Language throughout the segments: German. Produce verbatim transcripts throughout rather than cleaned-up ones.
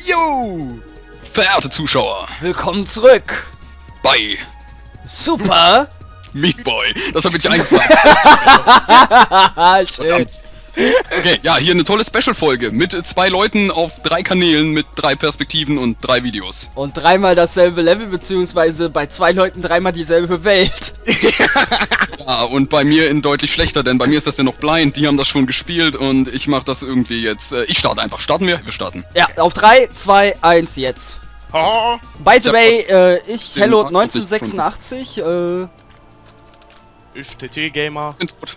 Jo! Verehrte Zuschauer, Willkommen zurück! bei Super! Meat Boy. Das habe ich eingefallen. Schön. Verdammt. Okay, ja, hier eine tolle Special-Folge mit zwei Leuten auf drei Kanälen mit drei Perspektiven und drei Videos. Und dreimal dasselbe Level, beziehungsweise bei zwei Leuten dreimal dieselbe Welt. Ja, und bei mir in deutlich schlechter, denn bei mir ist das ja noch blind, die haben das schon gespielt und ich mache das irgendwie jetzt. Äh, ich starte einfach. Starten wir? Wir starten. Ja, auf drei, zwei, eins jetzt. Oh. By the Ich way, äh, ich, den Hello Markt neunzehnhundertsechsundachtzig, äh... Ich T T-Gamer. Ich bin tot.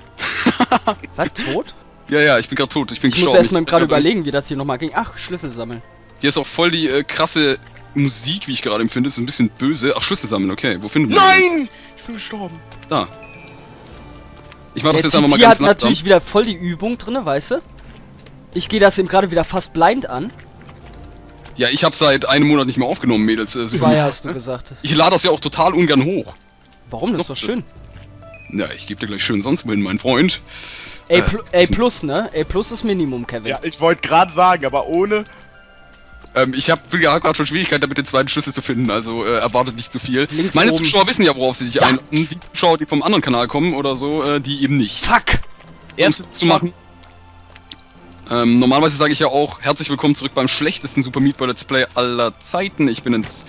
Was, tot? Ja, ja, ich bin gerade tot. Ich bin Ich gestorben. muss erstmal Ich- gerade überlegen, wie das hier nochmal ging. Ach, Schlüssel sammeln. Hier ist auch voll die äh, krasse Musik, wie ich gerade empfinde. Das ist ein bisschen böse. Ach, Schlüssel sammeln, okay. Wo finden wir den? Nein! Ich bin gestorben. Da. Ich mach das Der jetzt einfach mal Titi ganz hat langsam. natürlich wieder voll die Übung drinne, weißt du? Ich gehe das eben gerade wieder fast blind an. Ja, ich habe seit einem Monat nicht mehr aufgenommen, Mädels. Äh, Zwei hast du gesagt. Ich lade das ja auch total ungern hoch. Warum? Das ist Doch, doch schön. Ja, ich gebe dir gleich schön sonst wohin, mein Freund. A, Äh, pl A plus, ne? A plus ist Minimum, Kevin. Ja, ich wollte gerade sagen, aber ohne. Ähm, ich habe ja gerade schon Schwierigkeiten damit, den zweiten Schlüssel zu finden, also äh, erwartet nicht zu viel. Links Meine oben. Zuschauer wissen ja, worauf sie sich Ja. einladen. Die Zuschauer, die vom anderen Kanal kommen oder so, äh, die eben nicht. Fuck! Erst zu machen. Ähm, normalerweise sage ich ja auch, herzlich willkommen zurück beim schlechtesten Super Meat Boy Let's Play aller Zeiten. Ich bin ins...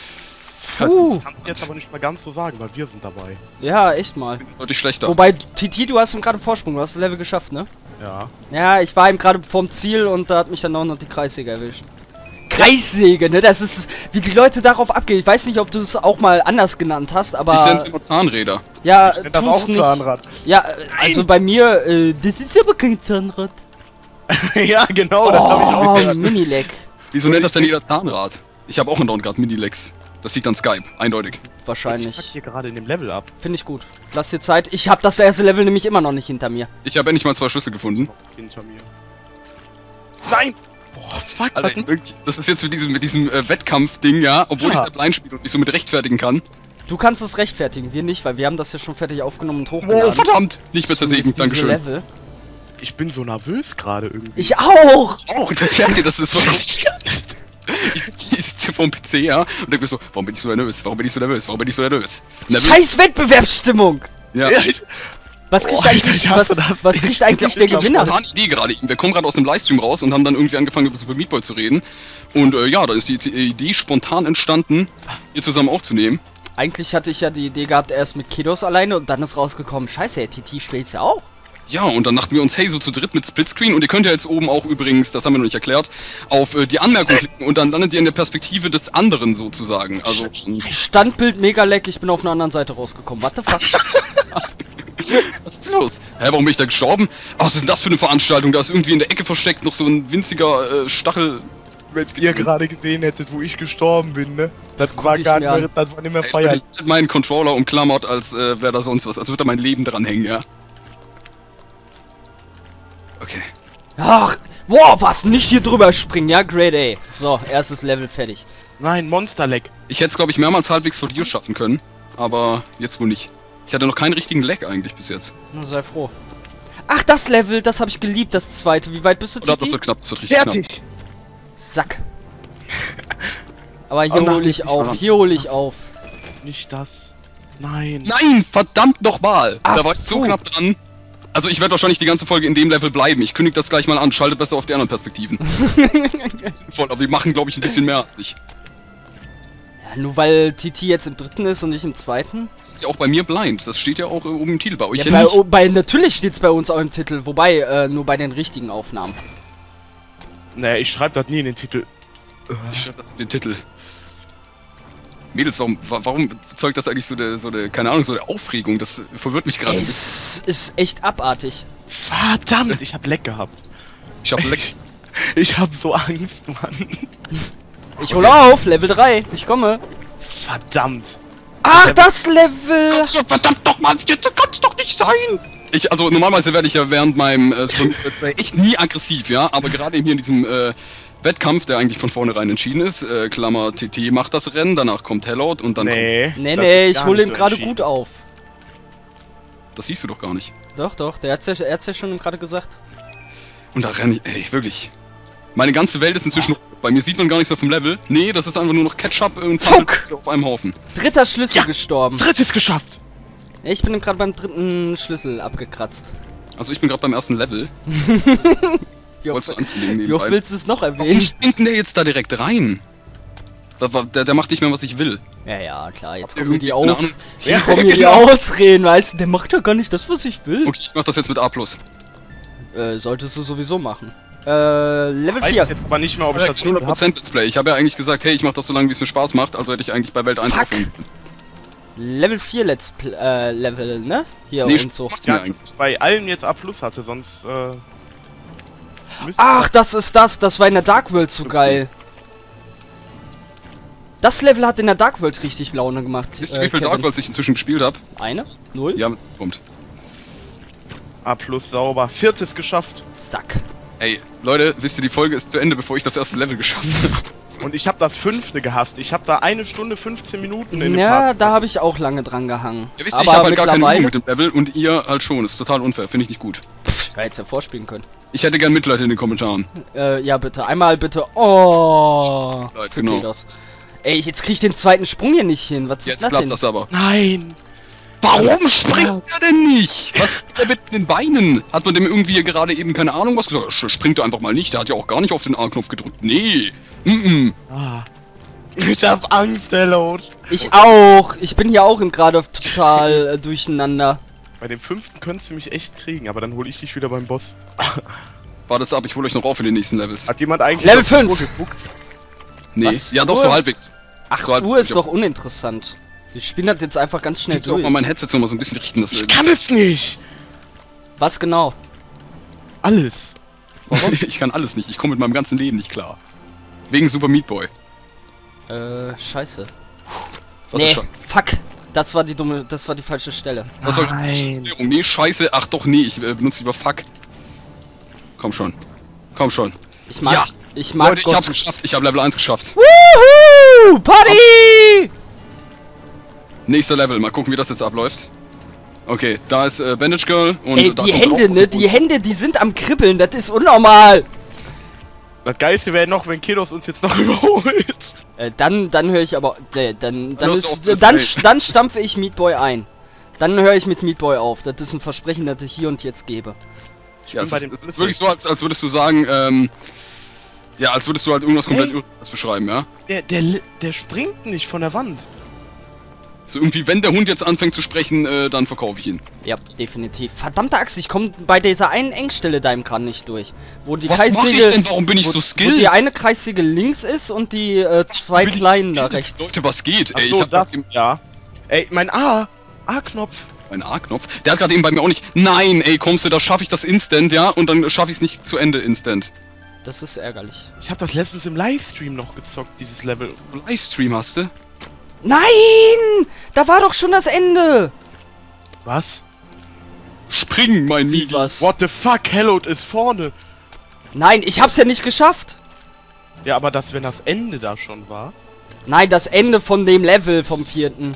Puh. Kann ich jetzt aber nicht mal ganz so sagen, weil wir sind dabei. Ja, echt mal. deutlich schlechter. Wobei, Titi, du hast ihm gerade Vorsprung, du hast das Level geschafft, ne? Ja. Ja, ich war eben gerade vorm Ziel und da hat mich dann auch noch die Kreissäge erwischt. Kreissäge, ne? Das ist, wie die Leute darauf abgehen. Ich weiß nicht, ob du es auch mal anders genannt hast, aber... Ich nenne es immer Zahnräder. ja, Ich nenn das tu's auch ein nicht. Zahnrad. Ja, äh, also bei mir, äh, das ist aber kein Zahnrad. Ja, genau, das habe ich auch Oh, gehört. Mini-Leg. Wieso nennt das denn jeder Zahnrad? Ich habe auch einen gerade Mini-Lex. Das liegt an Skype, eindeutig. Ich fuck Wahrscheinlich. hier gerade in dem Level ab. Finde ich gut. Lass dir Zeit. Ich habe das erste Level nämlich immer noch nicht hinter mir. Ich habe endlich mal zwei Schlüssel gefunden. Hinter mir. Nein! Boah, fuck, Alter, was denn? wirklich, das ist jetzt mit diesem, mit diesem äh, Wettkampf-Ding, ja, obwohl Ja. ich es blind spiele und mich so mit rechtfertigen kann. Du kannst es rechtfertigen, wir nicht, weil wir haben das ja schon fertig aufgenommen und Oh, hochgeladen. verdammt! Nicht mehr Zumindest zersägen, diese dankeschön. Level. Ich bin so nervös gerade irgendwie. Ich auch! Oh, merkt ihr, das ist was. Ich sitze ich sitz hier vor dem P C, ja, und denke mir so, warum bin ich so nervös? Warum bin ich so nervös? Warum bin ich so nervös? nervös? Scheiß Wettbewerbsstimmung! Ja. Ja, ich- Was kriegt Oh, Alter, eigentlich, ich hasse was, das. was kriegt eigentlich der Ich hab Gewinner? spontan Idee gerade. Wir kommen gerade aus dem Livestream raus und haben dann irgendwie angefangen über Super Meat Boy zu reden. Und äh, ja, da ist die, die Idee spontan entstanden, hier zusammen aufzunehmen. Eigentlich hatte ich ja die Idee gehabt, erst mit Kiddos alleine und dann ist rausgekommen, scheiße, der T T spielt's ja auch. Ja, und dann dachten wir uns, hey, so zu dritt mit Splitscreen. Und ihr könnt ja jetzt oben auch übrigens, das haben wir noch nicht erklärt, auf äh, die Anmerkung klicken und dann landet ihr in der Perspektive des anderen sozusagen. Also, ähm, Standbild mega leck, ich bin auf einer anderen Seite rausgekommen. What the fuck? was ist los? Hä, warum bin ich da gestorben? Ach, was ist denn das für eine Veranstaltung? Da ist irgendwie in der Ecke versteckt noch so ein winziger äh, Stachel. Wenn ihr gerade gesehen hättet, wo ich gestorben bin, ne? Das war ich gar mir nicht, an. das war nicht mehr Ich feierlich. hätte meinen Controller umklammert, als äh, wäre da sonst was. Als würde da mein Leben dran hängen, ja. Okay. Ach, wow, was? Nicht hier drüber springen, ja? Great A. So, erstes Level fertig. Nein, Monster-Leck. Ich hätte es, glaube ich, mehrmals halbwegs vor dir schaffen können. Aber jetzt wohl nicht. Ich hatte noch keinen richtigen Lag eigentlich bis jetzt. Na, sei froh. Ach, das Level, das habe ich geliebt, das zweite. Wie weit bist du, Oder das Titi? wird knapp, das wird richtig knapp. Fertig! Sack. Aber hier Oh nein, hole ich nicht auf, verwandt. hier hole ich auf. Nicht das. Nein. Nein, verdammt nochmal! Ach, Da war ich so puh. knapp dran. Also ich werde wahrscheinlich die ganze Folge in dem Level bleiben. Ich kündige das gleich mal an. Schaltet besser auf die anderen Perspektiven. Sinnvoll, aber wir machen, glaube ich, ein bisschen mehr als ich. Ja, nur weil Titi jetzt im dritten ist und nicht im zweiten. Das ist ja auch bei mir blind. Das steht ja auch äh, oben im Titel bei euch. Ja, Ja, bei, nicht. oh, bei, natürlich steht's bei uns auch im Titel, wobei äh, nur bei den richtigen Aufnahmen. Nee, ich schreibe das nie in den Titel. Ich schreibe das in den Titel. Mädels, warum, wa- warum zeugt das eigentlich so eine, so eine, keine Ahnung, so eine Aufregung? Das verwirrt mich gerade. ein bisschen. Es ist echt abartig. Verdammt, ich hab Leck gehabt. Ich hab Leck. Ich hab so Angst, Mann. Ich hole auf, Level drei, ich komme. Verdammt. Ach, das Level! Kannst du verdammt doch mal, jetzt kann's doch nicht sein! Ich, also normalerweise werde ich ja während meinem äh, Super Meat Let's Play echt nie aggressiv, ja, aber gerade eben hier in diesem äh, Wettkampf, der eigentlich von vornherein entschieden ist, äh, Klammer T T macht das Rennen, danach kommt Hellout und dann Nee. Nee, das nee, ist ich gar hole nicht ihm so gerade entschieden. gut auf. kommt, das siehst du doch gar nicht. Doch, doch, der hat's ja, er hat's ja schon gerade gesagt. Und da renne ich, ey, wirklich. Meine ganze Welt ist inzwischen... Bei mir sieht man gar nichts mehr vom Level. Nee, das ist einfach nur noch Ketchup und Fuck! auf einem Haufen. Dritter Schlüssel Ja. gestorben. Drittes geschafft! Ich bin gerade beim dritten Schlüssel abgekratzt. Also ich bin gerade beim ersten Level. Wie Wolltest du oft, ankündigen wie nebenbei? oft willst du es noch Warum erwähnen? springt denn der jetzt da direkt rein? Das war, der, der macht nicht mehr, was ich will. Ja, ja, klar, jetzt Habt ihr kommen hier die irgendwie- Aus... keine Jetzt Ja, kommen hier die genau. Ausreden, weißt du? Der macht ja gar nicht das, was ich will. Okay, ich mach das jetzt mit A plus. Äh, solltest du sowieso machen. Äh, Level Weiß vier. jetzt aber nicht mehr, ob ich das hundert Prozent Let's Play. Ich habe ja eigentlich gesagt, hey, ich mach das so lange, wie es mir Spaß macht. Also hätte ich eigentlich bei Welt eins Fuck. aufhören. Level vier Let's Play, äh, Level, ne? Hier Nee, und so. das macht's mir Ja, eigentlich. bei allen jetzt A plus hatte, sonst äh. müsste- Ach, das ist das. Das war in der Dark World so geil. Das Level hat in der Dark World richtig Laune gemacht. Wisst ihr, äh, wie viel Kevin. Dark Worlds ich inzwischen gespielt habe? Eine? Null? Ja, kommt. A plus sauber. Viertes geschafft. Sack. Ey, Leute, wisst ihr, die Folge ist zu Ende, bevor ich das erste Level geschafft habe. Und ich habe das fünfte gehasst. Ich habe da eine Stunde fünfzehn Minuten in dem Ja, Part. da habe ich auch lange dran gehangen. Ja, wisst ihr, ich habe halt gar keine Übung mit dem Level und ihr halt schon. Das ist total unfair, finde ich nicht gut. Pff, hätte ja vorspielen können. Ich hätte gern Mitleid in den Kommentaren. Äh, ja, bitte. Einmal bitte. Oh. Leid, Für genau. Kedos. Ey, jetzt krieg ich den zweiten Sprung hier nicht hin. Was ist Jetzt das klappt denn? das aber. Nein! Warum springt er denn nicht? Was ist der mit den Beinen? Hat man dem irgendwie gerade eben keine Ahnung was gesagt? Sch- Springt er einfach mal nicht. Der hat ja auch gar nicht auf den A-Knopf gedrückt. Nee. Mm Ah. Ich hab Angst, der Load. Ich auch. Ich bin hier auch gerade total äh, durcheinander. Bei dem fünften könntest du mich echt kriegen, aber dann hole ich dich wieder beim Boss. Wartet ab, ich hole euch noch auf für die nächsten Levels. Hat jemand eigentlich Level auf die fünf. Uhr geguckt? Nee. Was? Ja, doch, Uhr? so halbwegs. acht So halb- Uhr ist ich doch uninteressant. Wir spielen das jetzt einfach ganz schnell Kannst du auch durch. mal mein Headset so mal so ein bisschen richten, dass Ich kann es nicht! Was genau? Alles. Warum? Ich kann alles nicht. Ich komme mit meinem ganzen Leben nicht klar. Wegen Super Meat Boy. Äh, scheiße. Was nee, ist schon? fuck. Das war die dumme, das war die falsche Stelle. Was soll Nein. die Nee, scheiße. Ach doch, nee, ich äh, benutze lieber Fuck. Komm schon. Komm schon. Ich mag, Ja. ich mag Leute, ich hab's Gossen. geschafft. Ich habe Level eins geschafft. Wuhu! Party! Nächster Level. Mal gucken, wie das jetzt abläuft. Okay, da ist äh, Bandage Girl und Ey, da die kommt Hände, auch- ne? Die Hände, die sind am Kribbeln. Das ist unnormal. Das Geilste wäre noch, wenn Kedos uns jetzt noch überholt. Äh, dann, dann höre ich aber, äh, dann, dann Du hast ist, auch äh, dann, Play. dann stampfe ich Meat Boy ein. Dann höre ich mit Meat Boy auf. Das ist ein Versprechen, das ich hier und jetzt gebe. Ja, es bei ist, dem es ist Schlüssel. wirklich so, als, als würdest du sagen, ähm... Ja, als würdest du halt irgendwas komplett Hey. Irres beschreiben, ja? Der, der, der springt nicht von der Wand. So irgendwie, wenn der Hund jetzt anfängt zu sprechen, äh, dann verkaufe ich ihn. Ja, definitiv. Verdammte Axt, ich komme bei dieser einen Engstelle da im Kran nicht durch. Wo die Was mach ich Kreissäge, denn? Warum bin ich wo, so wo skilled? die eine Kreissäge links ist und die äh, zwei Bin ich so kleinen da skilled? rechts. Leute, was geht? Ach Ey, so, ich hab das, grad eben ja. Ey, mein A. A-Knopf. einen A-Knopf. Der hat gerade eben bei mir auch nicht... Nein, ey, kommst du, da schaffe ich das instant, ja? Und dann schaffe ich es nicht zu Ende instant. Das ist ärgerlich. Ich habe das letztens im Livestream noch gezockt, dieses Level. Livestream hast du? Nein! Da war doch schon das Ende! Was? Spring, mein Wie Midi. was? What the fuck? Hellot ist vorne. Nein, ich hab's ja nicht geschafft! Ja, aber das, wenn das Ende da schon war. Nein, das Ende von dem Level vom vierten.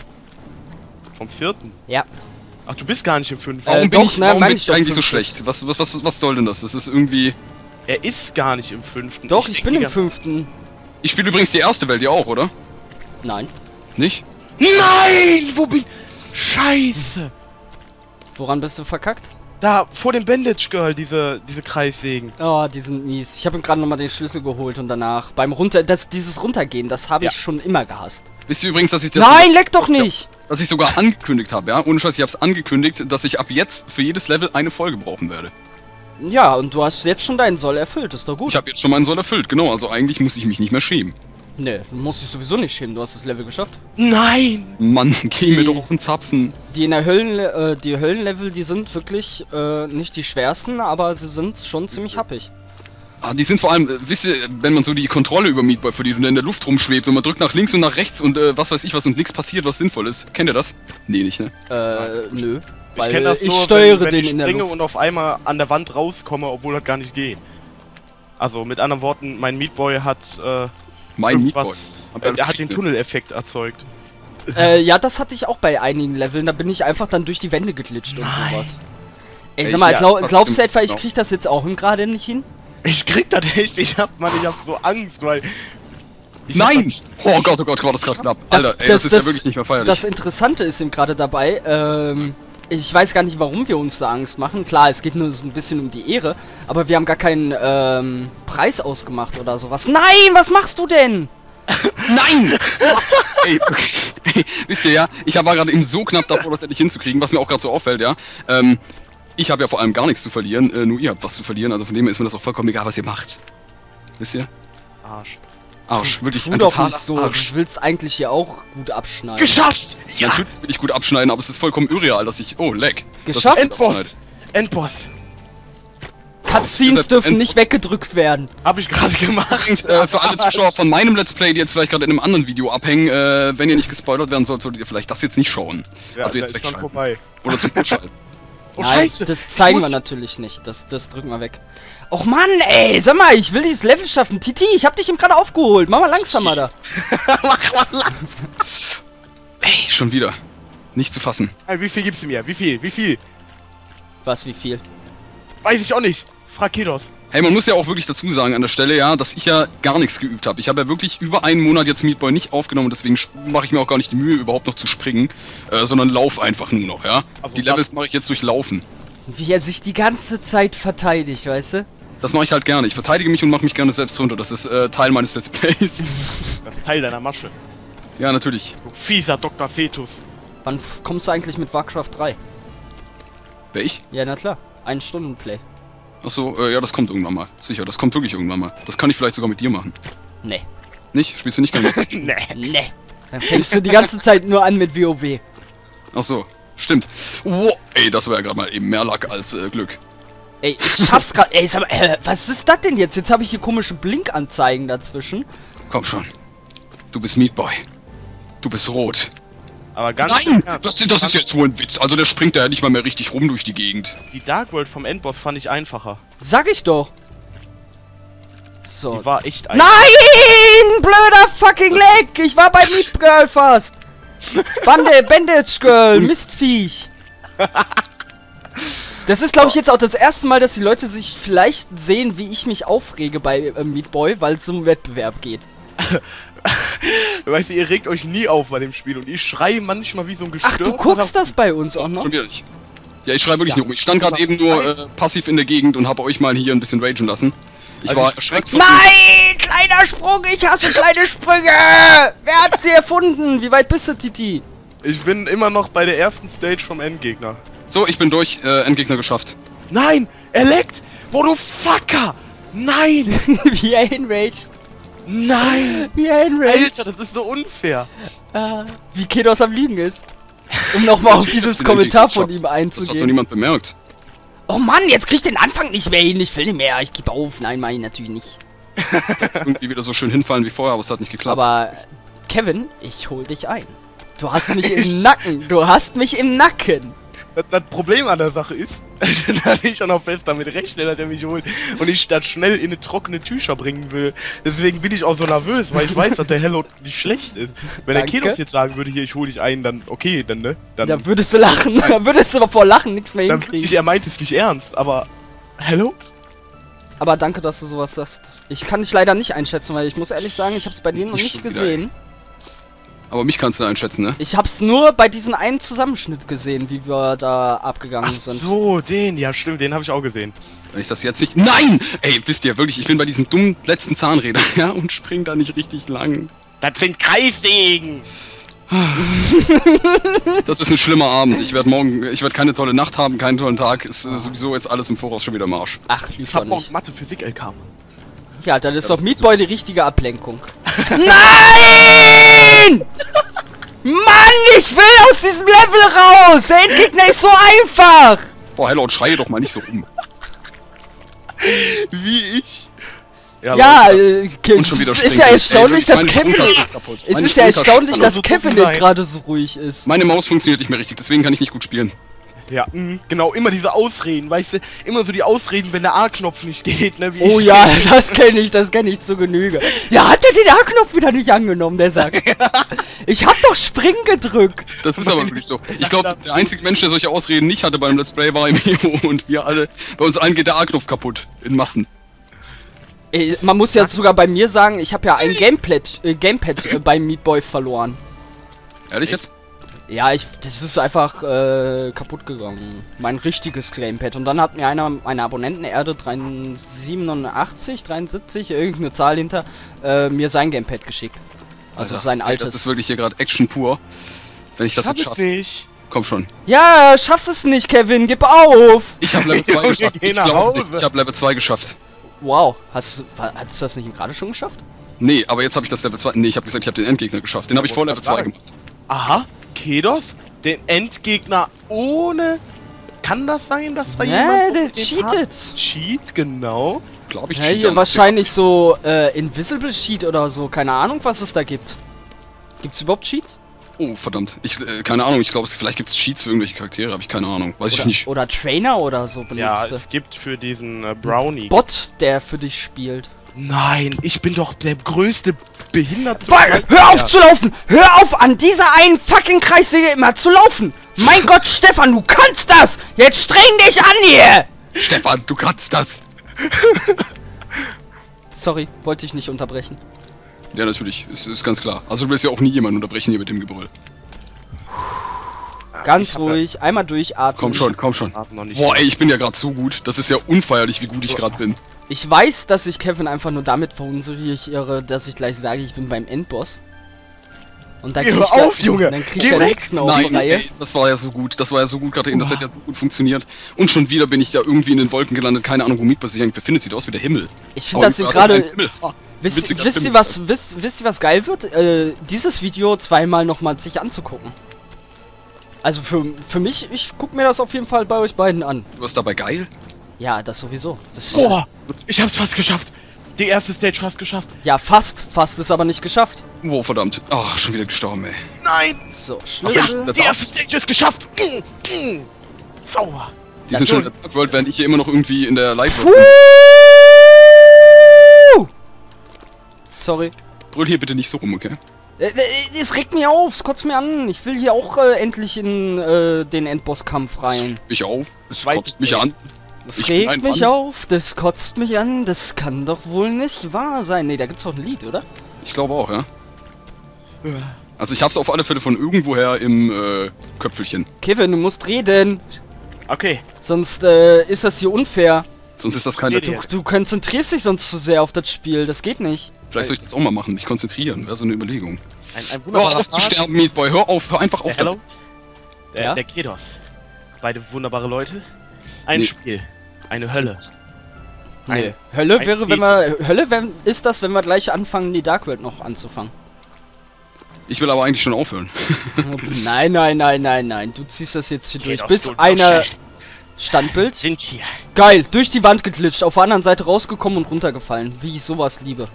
Vom vierten. Ja. Ach, du bist gar nicht im fünften. Warum Äh, bin doch, ich, ne, warum mein bin ich ich doch eigentlich so fünftes. schlecht? Was, was, was, was soll denn das? Das ist irgendwie... Er ist gar nicht im fünften. Doch, ich, denk bin die im ganze- fünften. Ich spiele übrigens die erste Welt, ihr auch, oder? Nein. Nicht? Nein! Wo bin... Scheiße! Woran bist du verkackt? Da, vor dem Bandage Girl, diese, diese Kreissägen. Oh, die sind mies. Ich habe ihm gerade nochmal den Schlüssel geholt und danach beim Runter... Das, dieses Runtergehen, das habe ich Ja. schon immer gehasst. Wisst ihr übrigens, dass ich das... Nein, leck doch nicht! Dass ich sogar angekündigt habe, ja? Ohne Scheiß, ich hab's angekündigt, dass ich ab jetzt für jedes Level eine Folge brauchen werde. Ja, und du hast jetzt schon deinen Soll erfüllt, ist doch gut. Ich habe jetzt schon meinen Soll erfüllt, genau. Also eigentlich muss ich mich nicht mehr schämen. Nee, du musst dich sowieso nicht schämen, du hast das Level geschafft. Nein! Mann, geh mir Die- doch auf den Zapfen. Die in der Höllen, äh, die Höllenlevel, die sind wirklich, äh, nicht die schwersten, aber sie sind schon ziemlich happig. Ah, die sind vor allem, äh, wisst ihr, wenn man so die Kontrolle über Meat Boy verliert und der in der Luft rumschwebt und man drückt nach links und nach rechts und äh, was weiß ich was und nichts passiert, was sinnvoll ist. Kennt ihr das? Nee, nicht, ne? Äh, nö. Ich Weil kenn das ich nur, steuere wenn, wenn den ich in der springe Luft. und auf einmal an der Wand rauskomme, obwohl das gar nicht geht. Also, mit anderen Worten, mein Meat Boy hat, äh, Mein Meat Boy. irgendwas... Hab ja Äh, er hat den Geschichte. Tunneleffekt erzeugt. Äh, ja, das hatte ich auch bei einigen Leveln, da bin ich einfach dann durch die Wände geglitscht und Nein. sowas. Ey, Ey, sag mal, ja, glaub, trotzdem, glaubst du etwa, ich genau. krieg das jetzt auch gerade nicht hin? Ich krieg das echt, ich hab, Mann, ich hab so Angst, weil... Ich Nein! Oh Gott, oh Gott, war das gerade knapp. Das, Alter, ey, das, das, ist das, ja wirklich nicht mehr feierlich. Das Interessante ist eben gerade dabei, ähm, ich weiß gar nicht, warum wir uns da Angst machen. Klar, es geht nur so ein bisschen um die Ehre, aber wir haben gar keinen ähm, Preis ausgemacht oder sowas. Nein, was machst du denn? Nein! Ey, okay. Ey, wisst ihr ja, ich war gerade eben so knapp davor, das endlich hinzukriegen, was mir auch gerade so auffällt, ja. Ähm, ich habe ja vor allem gar nichts zu verlieren, äh, nur ihr habt was zu verlieren, also von dem her ist mir das auch vollkommen egal, was ihr macht. Wisst ihr? Arsch. Arsch, wirklich Tu ein doch totaler nicht so, Arsch. du willst eigentlich hier auch gut abschneiden. Geschafft! Ja, natürlich will ich gut abschneiden, aber es ist vollkommen irreal, dass ich... Oh, leck. Geschafft? Dass ich abschneide. Endboss! Endboss! Cutscenes Deshalb dürfen Endboss. nicht weggedrückt werden. Hab ich gerade gemacht. Übrigens, äh, für alle Zuschauer von meinem Let's Play, die jetzt vielleicht gerade in einem anderen Video abhängen, äh, wenn ihr nicht gespoilert werden sollt, solltet ihr vielleicht das jetzt nicht schauen. Ja, also da jetzt ist schon wegschalten. vorbei. Oder zum Mitschalten. Oh, Nein, Scheiße! das zeigen Ich wir muss- natürlich nicht. Das, das drücken wir weg. Och Mann, ey, sag mal, ich will dieses Level schaffen. Titi, ich hab dich eben gerade aufgeholt. Mach mal langsamer da. Ey, schon wieder. Nicht zu fassen. Ey, wie viel gibst du mir? Wie viel? Wie viel? Was, wie viel? Weiß ich auch nicht. Frag Kedos. Hey, man muss ja auch wirklich dazu sagen an der Stelle, ja, dass ich ja gar nichts geübt habe. Ich habe ja wirklich über einen Monat jetzt Meat Boy nicht aufgenommen, deswegen mache ich mir auch gar nicht die Mühe, überhaupt noch zu springen, äh, sondern lauf einfach nur noch, ja. Also die Levels mache ich jetzt durch Laufen. Wie er sich die ganze Zeit verteidigt, weißt du? Das mache ich halt gerne. Ich verteidige mich und mache mich gerne selbst runter. Das ist äh, Teil meines Let's Plays. Das ist Teil deiner Masche. Ja, natürlich. Du fieser Doktor Fetus. Wann f- kommst du eigentlich mit Warcraft drei? Wer ich? Ja, na klar. Ein Stunden Play. Achso, äh, ja, das kommt irgendwann mal. Sicher, das kommt wirklich irgendwann mal. Das kann ich vielleicht sogar mit dir machen. Nee. Nicht? Spielst du nicht gerne mit? Nee. Nee. Dann fängst du die ganze Zeit nur an mit WoW. Achso, stimmt. Wow, ey, das war ja gerade mal eben mehr Lack als äh, Glück. Ey, ich schaff's grad. Ey, sag mal, äh, was ist das denn jetzt? Jetzt habe ich hier komische Blinkanzeigen dazwischen. Komm schon. Du bist Meat Boy. Du bist rot. Aber ganz Nein! im Ernst, Das, das ist jetzt wohl ein Witz. Also der springt ja nicht mal mehr richtig rum durch die Gegend. Die Dark World vom Endboss fand ich einfacher. Sag ich doch. So. Die war echt einfach. Nein! Blöder fucking Leg! Ich war bei Meat Girl fast! Bande, Bandage Girl, Mistviech! Das ist, glaube ich, jetzt auch das erste Mal, dass die Leute sich vielleicht sehen, wie ich mich aufrege bei äh, Meat Boy, weil es um Wettbewerb geht. Weißt du, ihr regt euch nie auf bei dem Spiel und ich schreie manchmal wie so ein Ach, Gestörter. du guckst das bei uns auch noch? Schon wieder nicht. Ja, ich schreibe wirklich Ja. nicht rum. Ich stand gerade eben nur äh, passiv in der Gegend und habe euch mal hier ein bisschen ragen lassen. Ich Also war ich- erschreckt von... Nein! Kleiner Sprung! Ich hasse kleine Sprünge! Wer hat sie erfunden? Wie weit bist du, Titi? Ich bin immer noch bei der ersten Stage vom Endgegner. So, ich bin durch. Äh, Endgegner geschafft. Nein! Er leckt! Wo du Fucker! Nein! Wie er enraged. Nein! Wie er enraged. Alter, das ist so unfair! Ah, wie Kedos am Lügen ist. Um nochmal auf dieses Den Kommentar Endgegner von ihm geschafft. Das hat doch einzugehen. niemand bemerkt. Oh Mann, jetzt krieg ich den Anfang nicht mehr hin. Ich will nicht mehr. Ich gebe auf. Nein, mach ich natürlich nicht. Jetzt irgendwie wieder so schön hinfallen wie vorher, aber es hat nicht geklappt. Aber Kevin, ich hol dich ein. Du hast mich im Nacken. Du hast mich im Nacken. Das, das Problem an der Sache ist, dass ich schon auch fest damit rechne, dass er mich holt und ich das schnell in eine trockene Tücher bringen will. Deswegen bin ich auch so nervös, weil ich weiß, dass der Hello nicht schlecht ist. Wenn der Danke. Kedos jetzt sagen würde, hier, ich hol dich ein, dann okay, dann ne? Dann, Da würdest du lachen. Da würdest du aber vor Lachen nichts mehr dann wüsste ich, hinkriegen. er meint es nicht ernst, aber... Hello? Aber danke, dass du sowas sagst. Ich kann dich leider nicht einschätzen, weil ich muss ehrlich sagen, ich hab's bei denen noch Ich nicht schon wieder, gesehen. Aber mich kannst du einschätzen, ne? Ich hab's nur bei diesem einen Zusammenschnitt gesehen, wie wir da abgegangen Ach sind. so, den, ja stimmt, den habe ich auch gesehen. Wenn ich das jetzt nicht... Nein! Ey, wisst ihr, wirklich, ich bin bei diesen dummen letzten Zahnrädern, ja, und spring da nicht richtig lang. Das sind Kreissägen! Das ist ein schlimmer Abend. Ich werde morgen... Ich werde keine tolle Nacht haben, keinen tollen Tag. Ist äh, sowieso jetzt alles im Voraus schon wieder im Arsch. Ach, lüg Ich doch hab noch nicht. Mathe, Physik, L K. Ja, dann ist Ja, doch das ist Meat super. Boy die richtige Ablenkung. Nein! Mann, ich will aus diesem Level raus! Der Endgegner ist so einfach! Boah, Hello, schreie doch mal nicht so rum. Wie ich? Ja, Leute, äh, Ke- Und schon wieder es ist springt ja er. erstaunlich, Ey, dass wirklich, meine Kevin... Sprungtaste ist kaputt. Es Meine ist ja Sprungtaste erstaunlich, kann dass doch so Kevin dumm jetzt sein. gerade so ruhig ist. Meine Maus funktioniert nicht mehr richtig, deswegen kann ich nicht gut spielen. ja, mh, genau, immer diese Ausreden, weißt du? Immer so die Ausreden, wenn der A-Knopf nicht geht, ne? Wie Oh ich- ja, das kenne ich, das kenne ich zu Genüge. Ja, hat er den A-Knopf wieder nicht angenommen, der Sack. Ich hab doch Spring gedrückt. Das ist aber wirklich so. Ich glaube, der einzige Mensch, der solche Ausreden nicht hatte beim Let's Play, war Emeo und wir alle. Bei uns allen geht der A-Knopf kaputt. In Massen. Ey, man muss ja sogar bei mir sagen, ich habe ja ein Gamepad, äh, Gamepad äh, beim Meatboy verloren. Ehrlich jetzt? Ja, ich, das ist einfach äh, kaputt gegangen. Mein richtiges Gamepad. Und dann hat mir einer meiner Abonnenten, Erde siebenundachtzig, dreiundsiebzig, irgendeine Zahl hinter, äh, mir sein Gamepad geschickt. Also Alter, sein ey, altes. das ist wirklich hier gerade Action pur. Wenn ich das Schaff jetzt ich schaffe. nicht. Komm schon. Ja, schaffst es nicht, Kevin, gib auf! Ich habe Level zwei Junge, geschafft. geh Ich nach glaub's Hause. nicht. Ich habe Level zwei geschafft. Wow, hast, hattest du das nicht gerade schon geschafft? Nee, aber jetzt habe ich das Level zwei. Nee, ich habe gesagt, ich habe den Endgegner geschafft. Den habe ich vor Level zwei gemacht. Aha, Kedos, den Endgegner ohne... Kann das sein, dass da Ja, jemand... der den cheatet. hat? Cheat, genau. Glaube ich. Ja, cheat hier an. wahrscheinlich so äh, Invisible Cheat oder so, keine Ahnung, was es da gibt. Gibt's überhaupt Cheats? Oh, verdammt. Ich, äh, keine Ahnung, ich glaube, vielleicht gibt es Cheats für irgendwelche Charaktere, habe ich keine Ahnung. Weiß ich Oder, nicht. oder Trainer oder so benutzt. Ja, es gibt für diesen äh, Brownie... Bot, der für dich spielt. Nein, ich bin doch der größte Behinderte. Weil, hör auf zu laufen! Hör auf, an dieser einen fucking Kreissäge immer zu laufen! Mein Gott, Stefan, du kannst das! Jetzt streng dich an hier! Stefan, du kannst das! Sorry, wollte ich nicht unterbrechen. Ja, natürlich. Es ist ganz klar. Also du willst ja auch nie jemanden unterbrechen hier mit dem Gebrüll. Ganz ich hab ruhig, einmal durchatmen. Komm schon, komm schon. Hab noch nicht Boah, ey, ich bin ja gerade so gut. Das ist ja unfeierlich, wie gut ich gerade bin. Ich weiß, dass ich Kevin einfach nur damit verunsichere, dass ich gleich sage, ich bin beim Endboss. Und dann Geh krieg hör ich da- auf, Junge! Dann krieg Geh ich da weg! nichts mehr auf die Nein, Reihe. ey, das war ja so gut. Das war ja so gut gerade eben. Das hat ja so gut funktioniert. Und schon wieder bin ich da irgendwie in den Wolken gelandet. Keine Ahnung, wo Meatboy sich eigentlich befindet. Sieht aus wie der Himmel. Ich finde, dass Aber ihr gerade... ein Himmel. Ha, Wisst, witziger wisst ihr Himmel. was, wisst, wisst ihr was geil wird? Äh, dieses Video zweimal nochmal sich anzugucken. Also für, für mich, ich guck mir das auf jeden Fall bei euch beiden an. Du warst dabei geil? Ja, das sowieso. Das ist, Boah, ich hab's fast geschafft. Die erste Stage fast geschafft. ja, fast. Fast ist aber nicht geschafft. Oh, verdammt. Oh, schon wieder gestorben, ey. Nein! So, Ach, Schlüssel. ja. Die erste Stage ist geschafft! Mm, mm. Sauber! Die sind schon in der Dark World, während ich hier immer noch irgendwie in der Light Puh! World bin. Sorry. Brüll hier bitte nicht so rum, okay? Äh, äh, Es regt mich auf, es kotzt mir an. Ich will hier auch äh, endlich in äh, den Endbosskampf rein. Mich auf. Es Zweite kotzt mich an. Das Ich bin regt ein mich Mann. auf, das kotzt mich an, das kann doch wohl nicht wahr sein. Ne, da gibt's doch ein Lied, oder? Ich glaube auch, ja. Also ich hab's auf alle Fälle von irgendwoher im äh, Köpfelchen. Kevin, du musst reden, Okay. sonst äh, ist das hier unfair. Sonst ist das kein Steht Let's hier. Play. Du konzentrierst dich sonst zu sehr auf das Spiel, das geht nicht. Vielleicht soll ich das auch mal machen, mich konzentrieren. Wäre so eine Überlegung. Ein, ein Hör wunderbarer auf zu Part. sterben, Meatboy. Hör auf, hör einfach auf. Der Hello? Der, Ja? der Kedos. Beide wunderbare Leute. Ein Nee. Spiel. Eine Hölle. Nee. Ein- Hölle ein wäre, wenn wir. Hölle wenn, ist das, wenn wir gleich anfangen, die Dark World noch anzufangen. Ich will aber eigentlich schon aufhören. Nein, nein, nein, nein, nein. Du ziehst das jetzt hier durch. Kedos, Bis du einer. Lusche. Standbild. Sind hier. Geil, durch die Wand geglitscht, auf der anderen Seite rausgekommen und runtergefallen. Wie ich sowas liebe.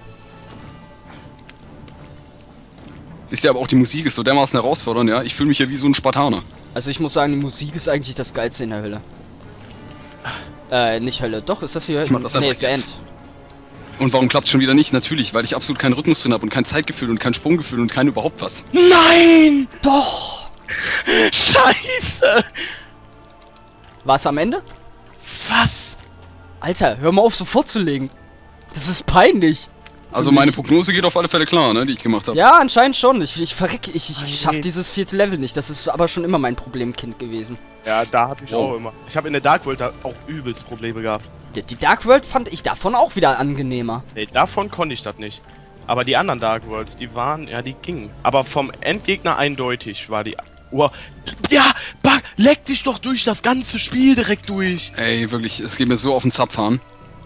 Ist ja aber auch die Musik ist so dermaßen herausfordernd, ja. Ich fühle mich ja wie so ein Spartaner. Also ich muss sagen, die Musik ist eigentlich das Geilste in der Hölle. Äh, nicht Hölle. Doch, ist das hier Hölle? mach das Nee, einfach The End. jetzt. Und warum klappt es schon wieder nicht? Natürlich, weil ich absolut keinen Rhythmus drin habe und kein Zeitgefühl und kein Sprunggefühl und kein überhaupt was. Nein! Doch! Scheiße! War's am Ende? Fast! Alter, hör mal auf, so vorzulegen. Das ist peinlich. Also Für meine mich. Prognose geht auf alle Fälle klar, ne, die ich gemacht habe. Ja, anscheinend schon. Ich, ich verrecke. Ich, ich, Nein. ich schaff dieses vierte Level nicht. Das ist aber schon immer mein Problemkind gewesen. Ja, da hab ich Oh. auch immer. Ich habe in der Dark World da auch übelst Probleme gehabt. Die, die Dark World fand ich davon auch wieder angenehmer. Nee, davon konnte ich das nicht. Aber die anderen Dark Worlds, die waren, ja, die gingen. Aber vom Endgegner eindeutig war die. Oh, ja, Bug, leck dich doch durch das ganze Spiel direkt durch. Ey, wirklich, es geht mir so auf den Zapfhahn.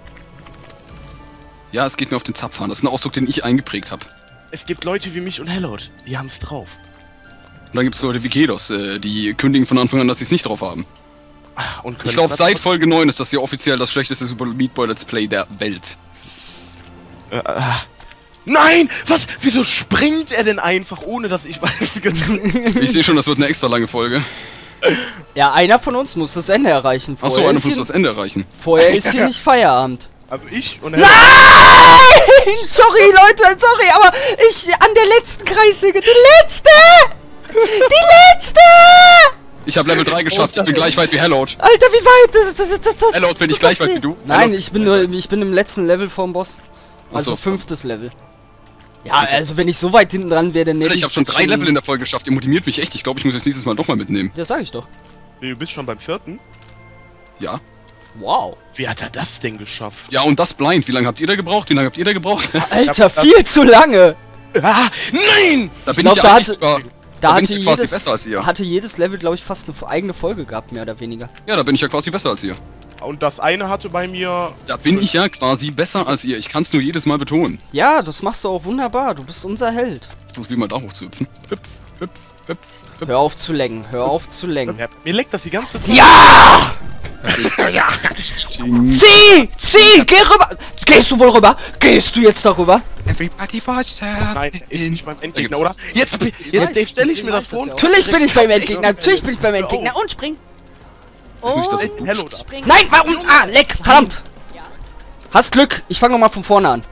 Ja, es geht mir auf den Zapfhahn. Das ist ein Ausdruck, den ich eingeprägt habe. Es gibt Leute wie mich und Hellot, die haben's drauf. Und dann gibt es Leute wie Kedos, äh, die kündigen von Anfang an, dass sie es nicht drauf haben. Ah, Und Ich können glaube, das seit trotzdem- Folge neun ist das hier offiziell das schlechteste Super Meat Boy Let's Play der Welt. Äh, äh, nein! Was? Wieso springt er denn einfach, ohne dass ich was gedrückt Ich sehe schon, das wird eine extra lange Folge. Ja, einer von uns muss das Ende erreichen. Achso, Vorher einer ist muss hier, das Ende erreichen. vorher ist hier nicht Feierabend. Also ich und Hellot. Nein! Sorry, Leute, sorry, aber ich an der letzten Kreissäge. Die letzte! Die letzte! Ich habe Level drei geschafft, ich bin gleich weit wie Hellot. Alter, wie weit? Das, das, das, das, das, Hello, bin ich das gleich tut weit weh. wie du? Nein, Hello. ich bin nur, ich bin im letzten Level vom Boss. Also Achso. fünftes Level. Ja, also wenn ich so weit hinten dran wäre, dann Alter, hätte ich habe schon drei Level in der Folge geschafft. Ihr motiviert mich echt. Ich glaube, ich muss das nächstes Mal doch mal mitnehmen. Ja, sag ich doch. Du bist schon beim vierten? Ja. Wow. Wie hat er das denn geschafft? Ja, und das blind. Wie lange habt ihr da gebraucht? Wie lange habt ihr da gebraucht? Alter, viel zu lange. Ah, nein! Da bin glaub, ich da eigentlich hatte- sogar... Da, Da bin hatte, ich quasi jedes, besser als ihr. hatte jedes Level, glaube ich, fast eine eigene Folge gehabt, mehr oder weniger. Ja, da bin ich ja quasi besser als ihr. Und das eine hatte bei mir... Da bin ich ja quasi besser als ihr. Ich kann es nur jedes Mal betonen. Ja, das machst du auch wunderbar. Du bist unser Held. Ich muss wie mal da hochzuhüpfen. Hüpf, hüpf, hüpf, hüpf. Hör auf zu lenken. Hör auf zu lenken. Ja, mir leckt das die ganze Zeit. Ja! Ja! Ching. Zieh! Zieh! Geh rüber! Gehst du wohl rüber? Gehst du jetzt darüber? Everybody was Nein, ist nicht beim Endgegner, gibt's oder? das. Jetzt, jetzt, jetzt stelle ich mir das vor. Natürlich bin ich beim Endgegner. Natürlich bin ich beim Endgegner. Und spring. Nicht, dass Und du Hello da. spring. Nein, warum? Ah, leck! Verdammt! Hast Glück. Ich fange nochmal von vorne an.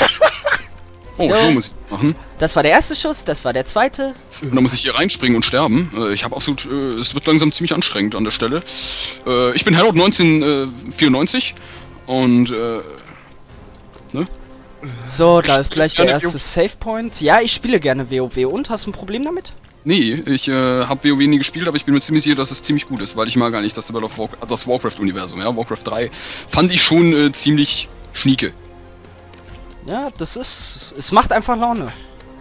Oh, So. so muss ich machen. Das war der erste Schuss. Das war der zweite. Und dann muss ich hier reinspringen und sterben. Äh, ich habe absolut... Äh, es wird langsam ziemlich anstrengend an der Stelle. Äh, ich bin Harold neunzehnhundertvierundneunzig. Und... Äh, ne? So, da ist gleich der Gerne erste Save Point. Ja, ich spiele gerne WoW. Und? Hast du ein Problem damit? Nee, ich äh, habe WoW nie gespielt, aber ich bin mir ziemlich sicher, dass es ziemlich gut ist, weil ich mag gar nicht das World of Warcraft, also das Warcraft-Universum, ja, Warcraft drei, fand ich schon äh, ziemlich schnieke. Ja, das ist... Es macht einfach Laune.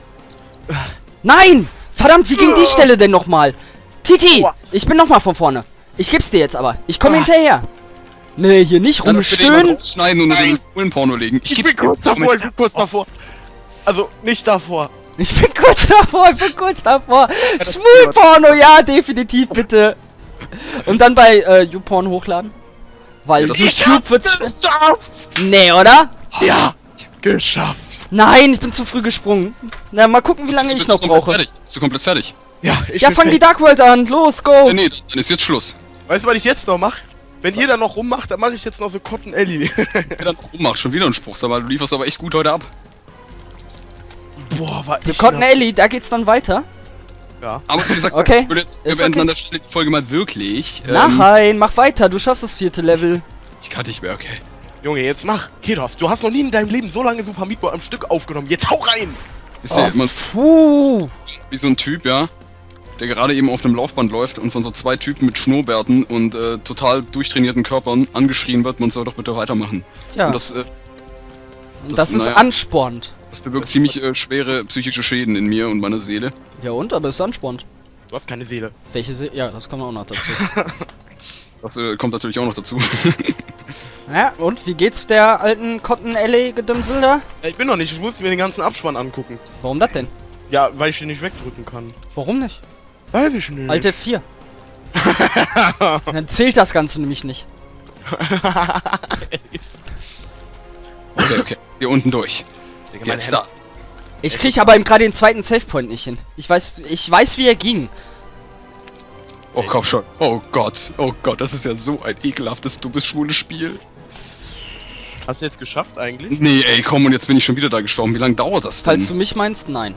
Nein! Verdammt, wie ging die Stelle denn nochmal? Titi! Ich bin nochmal von vorne. Ich geb's dir jetzt aber. Ich komme Ah. hinterher. Nee, hier nicht Ja, das will ich mal rumstöhnen. rausschneiden und in den Porno legen. Ich geb's bin kurz dir davor, ich damit. bin kurz davor. Also, nicht davor. Ich bin kurz davor, ich bin kurz davor. Schwulporno, ja, definitiv, bitte. Und dann bei äh, YouPorn hochladen. Weil Ja, das YouTube wird... geschafft! Nee, oder? Ja, geschafft. Nein, ich bin zu früh gesprungen. Na, mal gucken, wie lange Bist ich du noch komplett brauche. Fertig? Bist du komplett fertig? Ja, ich Ja, bin fang die fertig. Dark World an. Los, go. Äh, nee, dann ist jetzt Schluss. Weißt du, was ich jetzt noch mache? Wenn ihr da noch rummacht, dann mache ich jetzt noch so Cotton Alley. Ja, dann mach schon wieder einen Spruch, aber du lieferst aber echt gut heute ab. Boah, war So, ich Cotton noch- Alley, da geht's dann weiter. Ja. Aber wie gesagt, Okay, ich würde jetzt, wir ist beenden okay. an der Stelle die Folge mal wirklich. Ähm, Nein, mach weiter, du schaffst das vierte Level. ich kann nicht mehr, okay. Junge, jetzt mach. Kedos, du hast noch nie in deinem Leben so lange Super Meat Boy am Stück aufgenommen. Jetzt hau rein! Wisst ihr, Oh, man, puh. wie so ein Typ, ja, der gerade eben auf einem Laufband läuft und von so zwei Typen mit Schnurrbärten und äh, total durchtrainierten Körpern angeschrien wird, man soll doch bitte weitermachen. Ja, Und das, das, äh, das ist naja. anspornend. das bewirkt ziemlich äh, schwere psychische Schäden in mir und meiner Seele. Ja und, aber es ist anspornend. Du hast keine Seele. Welche Se Ja, das kommt auch noch dazu. Das äh, kommt natürlich auch noch dazu. Ja, und wie geht's der alten Cotton Alley Gedimsel da? Ja, ich bin noch nicht, ich musste mir den ganzen Abspann angucken. Warum das denn? Ja, weil ich den nicht wegdrücken kann. Warum nicht? Weiß ich nicht. Alte vier. Dann zählt das Ganze nämlich nicht. Okay, okay. Hier unten durch. Digga, meine Jetzt Hände- da. Ich krieg aber eben gerade den zweiten Save Point nicht hin. Ich weiß, ich weiß, wie er ging. Oh, komm schon. Oh Gott. Oh Gott, das ist ja so ein ekelhaftes, dummes, schwules Spiel. Hast du jetzt geschafft eigentlich? Nee, ey, komm, und jetzt bin ich schon wieder da gestorben. Wie lange dauert das denn? Falls du mich meinst, nein.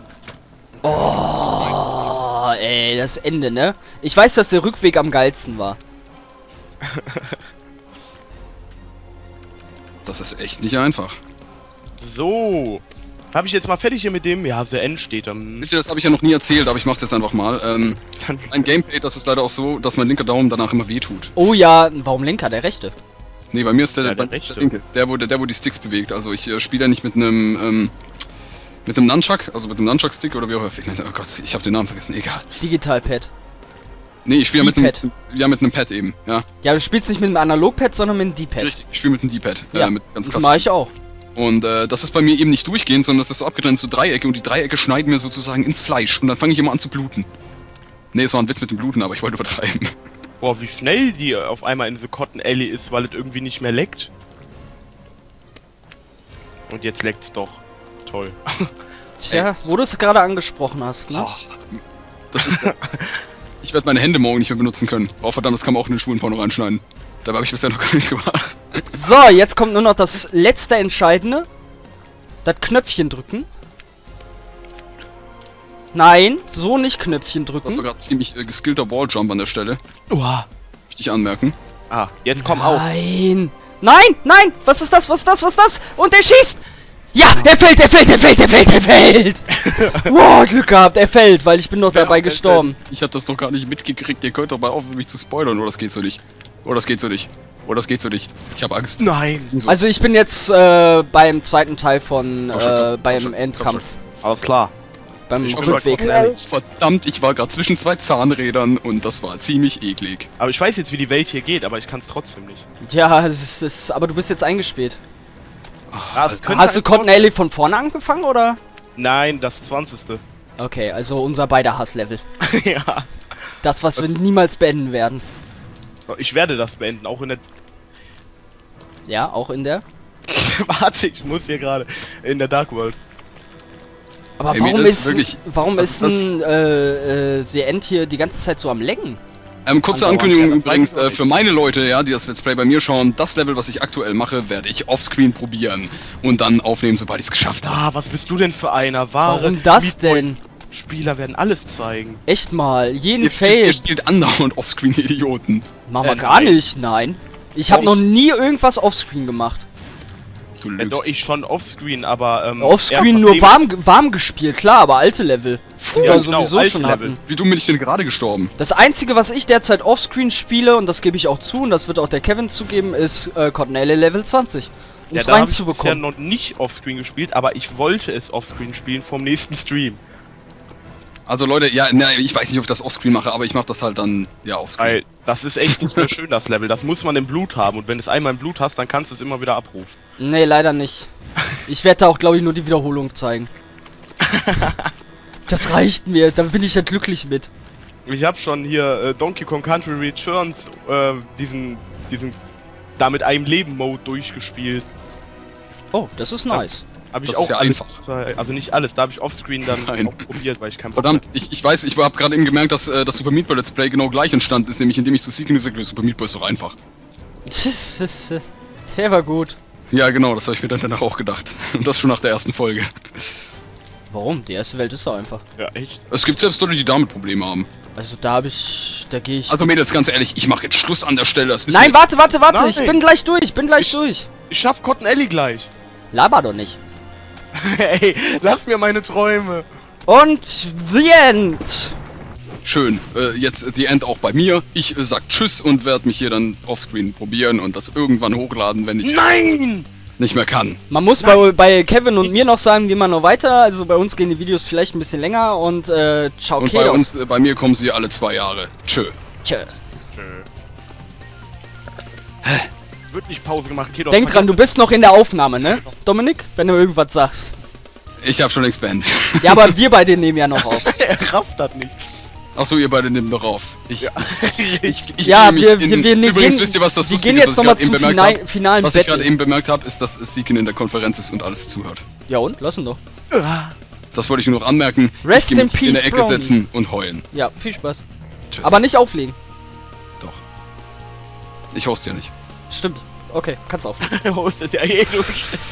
Oh, ey, das Ende, ne? Ich weiß, dass der Rückweg am geilsten war. Das ist echt nicht einfach. So. Habe ich jetzt mal fertig hier mit dem? Ja, The End steht dann. Wisst ihr, das habe ich ja noch nie erzählt, aber ich mach's jetzt einfach mal. Ähm, dann ein Gameplay, das ist leider auch so, dass mein linker Daumen danach immer wehtut. Oh ja, warum Lenker, der rechte? Nee, bei mir ist der, Ja, bei der mir ist der rechte. linke. Der, wo, der, der, wo die Sticks bewegt. Also ich äh, spiele ja nicht mit einem, ähm, mit einem Nunchuck, also mit einem Nunchuck-Stick oder wie auch immer. Oh Gott, ich habe den Namen vergessen, egal. Digitalpad. Nee, ich spiele ja mit einem, D-Pad. ja, mit einem Pad eben, ja. Ja, du spielst nicht mit einem Analogpad, sondern mit einem D-Pad. Richtig, ich spiele mit einem D-Pad. Ja, Äh, mit ganz das krass. mache ich auch. Und äh, das ist bei mir eben nicht durchgehend, sondern das ist so abgetrennt zu Dreiecke und die Dreiecke schneiden mir sozusagen ins Fleisch und dann fange ich immer an zu bluten. Nee, es war ein Witz mit dem Bluten, aber ich wollte übertreiben. Boah, wie schnell die auf einmal in The Cotton Alley ist, weil es irgendwie nicht mehr leckt. Und jetzt leckt's doch. Toll. Tja, wo du es gerade angesprochen hast, ne? Oh, das ist. Ich werde meine Hände morgen nicht mehr benutzen können. Oh verdammt, das kann man auch in den schwulen Porno reinschneiden. Dabei habe ich bisher noch gar nichts gemacht. So, jetzt kommt nur noch das letzte Entscheidende. Das Knöpfchen drücken. Nein, so nicht Knöpfchen Das war drücken. gerade ziemlich äh, geskillter Walljump an der Stelle. Uah. Möchte ich anmerken. Ah, jetzt komm auf. Nein. Nein, nein, was ist das, was ist das, was ist das? Und der schießt! Ja, er fällt, er fällt, er fällt, er fällt, er fällt! Wow, Glück gehabt, er fällt, weil ich bin noch Wer dabei fällt gestorben. Ich hab das doch gar nicht mitgekriegt. Ihr könnt doch mal aufhören, mich zu spoilern. Oder das geht so nicht. Oder das geht so nicht. Oder das geht so nicht. Ich habe Angst. Nein. So. Also ich bin jetzt äh, beim zweiten Teil von, Komm schon, komm äh, schon, beim komm schon, Endkampf. Alles klar. Beim Ich bin Rückweg. mal- Oh, verdammt, ich war gerade zwischen zwei Zahnrädern und das war ziemlich eklig. Aber ich weiß jetzt, wie die Welt hier geht, aber ich kann es trotzdem nicht. Ja, es ist, aber du bist jetzt eingespäht. Ah, es könnte Hast du ein Cotton Vorteil- Alley von vorne angefangen, oder? Nein, das zwanzigste Okay, also unser beider Hasslevel. Ja. Das, was wir niemals beenden werden. Ich werde das beenden, auch in der... Ja, auch in der. Warte, ich muss hier gerade in der Dark World. Aber Ey, warum mir ist ist, wirklich- warum das- ist das- ein äh, äh, The End hier die ganze Zeit so am Lecken? Ähm, kurze Andauernd, Ankündigung ja, das übrigens weiß ich noch äh, für meine Leute, ja, die das Let's Play bei mir schauen. Das Level, was ich aktuell mache, werde ich offscreen probieren und dann aufnehmen, sobald ich es geschafft habe. Ah, was bist du denn für einer? Wahre Warum das Meatboy- denn? Spieler werden alles zeigen. Echt mal, jeden Ihr spielt, Fail. ihr spielt andauernd offscreen, ihr Idioten. Machen wir Äh, gar nein. nicht, nein. Ich habe Doch. noch nie irgendwas offscreen gemacht. Du Ja, lügst. doch, ich schon offscreen, aber ähm... Offscreen erst nur nachdem- warm, warm gespielt, klar, aber alte Level. Die Ja, wir genau, sowieso alte schon Level. hatten. Wie dumm bin ich denn gerade gestorben? Das einzige, was ich derzeit offscreen spiele, und das gebe ich auch zu, und das wird auch der Kevin zugeben, ist äh, Cotton Alley Level zwanzig. Um Ja, es da habe ich bisher reinzubekommen. noch nicht offscreen gespielt, aber ich wollte es offscreen spielen vom nächsten Stream. Also Leute, ja, ne, ich weiß nicht, ob ich das offscreen mache, aber ich mache das halt dann, ja, offscreen. Weil das ist echt nicht mehr schön, das Level. Das muss man im Blut haben. Und wenn du es einmal im Blut hast, dann kannst du es immer wieder abrufen. Nee, leider nicht. Ich werde da auch, glaube ich, nur die Wiederholung zeigen. Das reicht mir, da bin ich ja glücklich mit. Ich habe schon hier äh, Donkey Kong Country Returns, äh, diesen, diesen, da mit einem Leben-Mode durchgespielt. Oh, das ist nice. Habe ich Das auch ist ja alles, einfach. äh, also nicht alles, da habe ich offscreen dann Nein. auch probiert, weil ich keinen Bock Verdammt, ich, ich weiß, ich habe gerade eben gemerkt, dass äh, das Super Meat Boy Let's Play genau gleich entstanden ist, nämlich indem ich zu Seeking gesagt habe, Super Meat Boy ist doch einfach. Der war gut. Ja, genau, das habe ich mir dann danach auch gedacht. Und das schon nach der ersten Folge. Warum? Die erste Welt ist doch einfach. Ja, echt. Es gibt selbst Leute, die damit Probleme haben. Also da habe ich, da gehe ich... Also Mädels, ganz ehrlich, ich mache jetzt Schluss an der Stelle. Das ist Nein, mir- warte, warte, warte, Nein. ich bin gleich durch, ich bin gleich Ich- durch. Ich schaff Cotton Alley gleich. Laber doch nicht. Ey, lass mir meine Träume. Und The End. Schön. Äh, jetzt äh, die End auch bei mir. Ich äh, sag Tschüss und werde mich hier dann offscreen probieren und das irgendwann hochladen, wenn ich Nein! nicht mehr kann. Man muss bei, bei Kevin und mir noch sagen, wie man noch weiter. Also bei uns gehen die Videos vielleicht ein bisschen länger und äh, ciao, Und bei Chaos. uns, äh, bei mir kommen sie alle zwei Jahre. Tschö. Tschö. Wird nicht Pause gemacht, Kedos. Denk dran, du bist noch in der Aufnahme, ne? Dominik, wenn du irgendwas sagst. Ich habe schon längst beendet. Ja, aber wir beide nehmen ja noch auf. Er rafft das nicht. Achso, ihr beide nehmt doch auf. Ich, Ja. ich, ich Ja, gehe wir, mich wir, in, wir, wir Übrigens gehen, wisst ihr, was das wir Lustige gehen ist, jetzt was nochmal ich gerade zum eben bemerkt Final, hab? finalen Was ich gerade Battle. eben bemerkt habe, ist, dass Seekin in der Konferenz ist und alles zuhört. Ja und? Lassen doch. Das wollte ich nur noch anmerken. Rest ich geh in mich in der peace, Ecke Brownie. setzen und heulen. Ja, viel Spaß. Tschüss. Aber nicht auflegen. Doch. Ich hoste ja nicht. Stimmt. Okay, kannst auflegen. Hostet ja eh durch.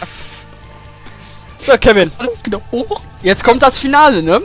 So, Kevin. Alles wieder hoch. Jetzt kommt das Finale, ne?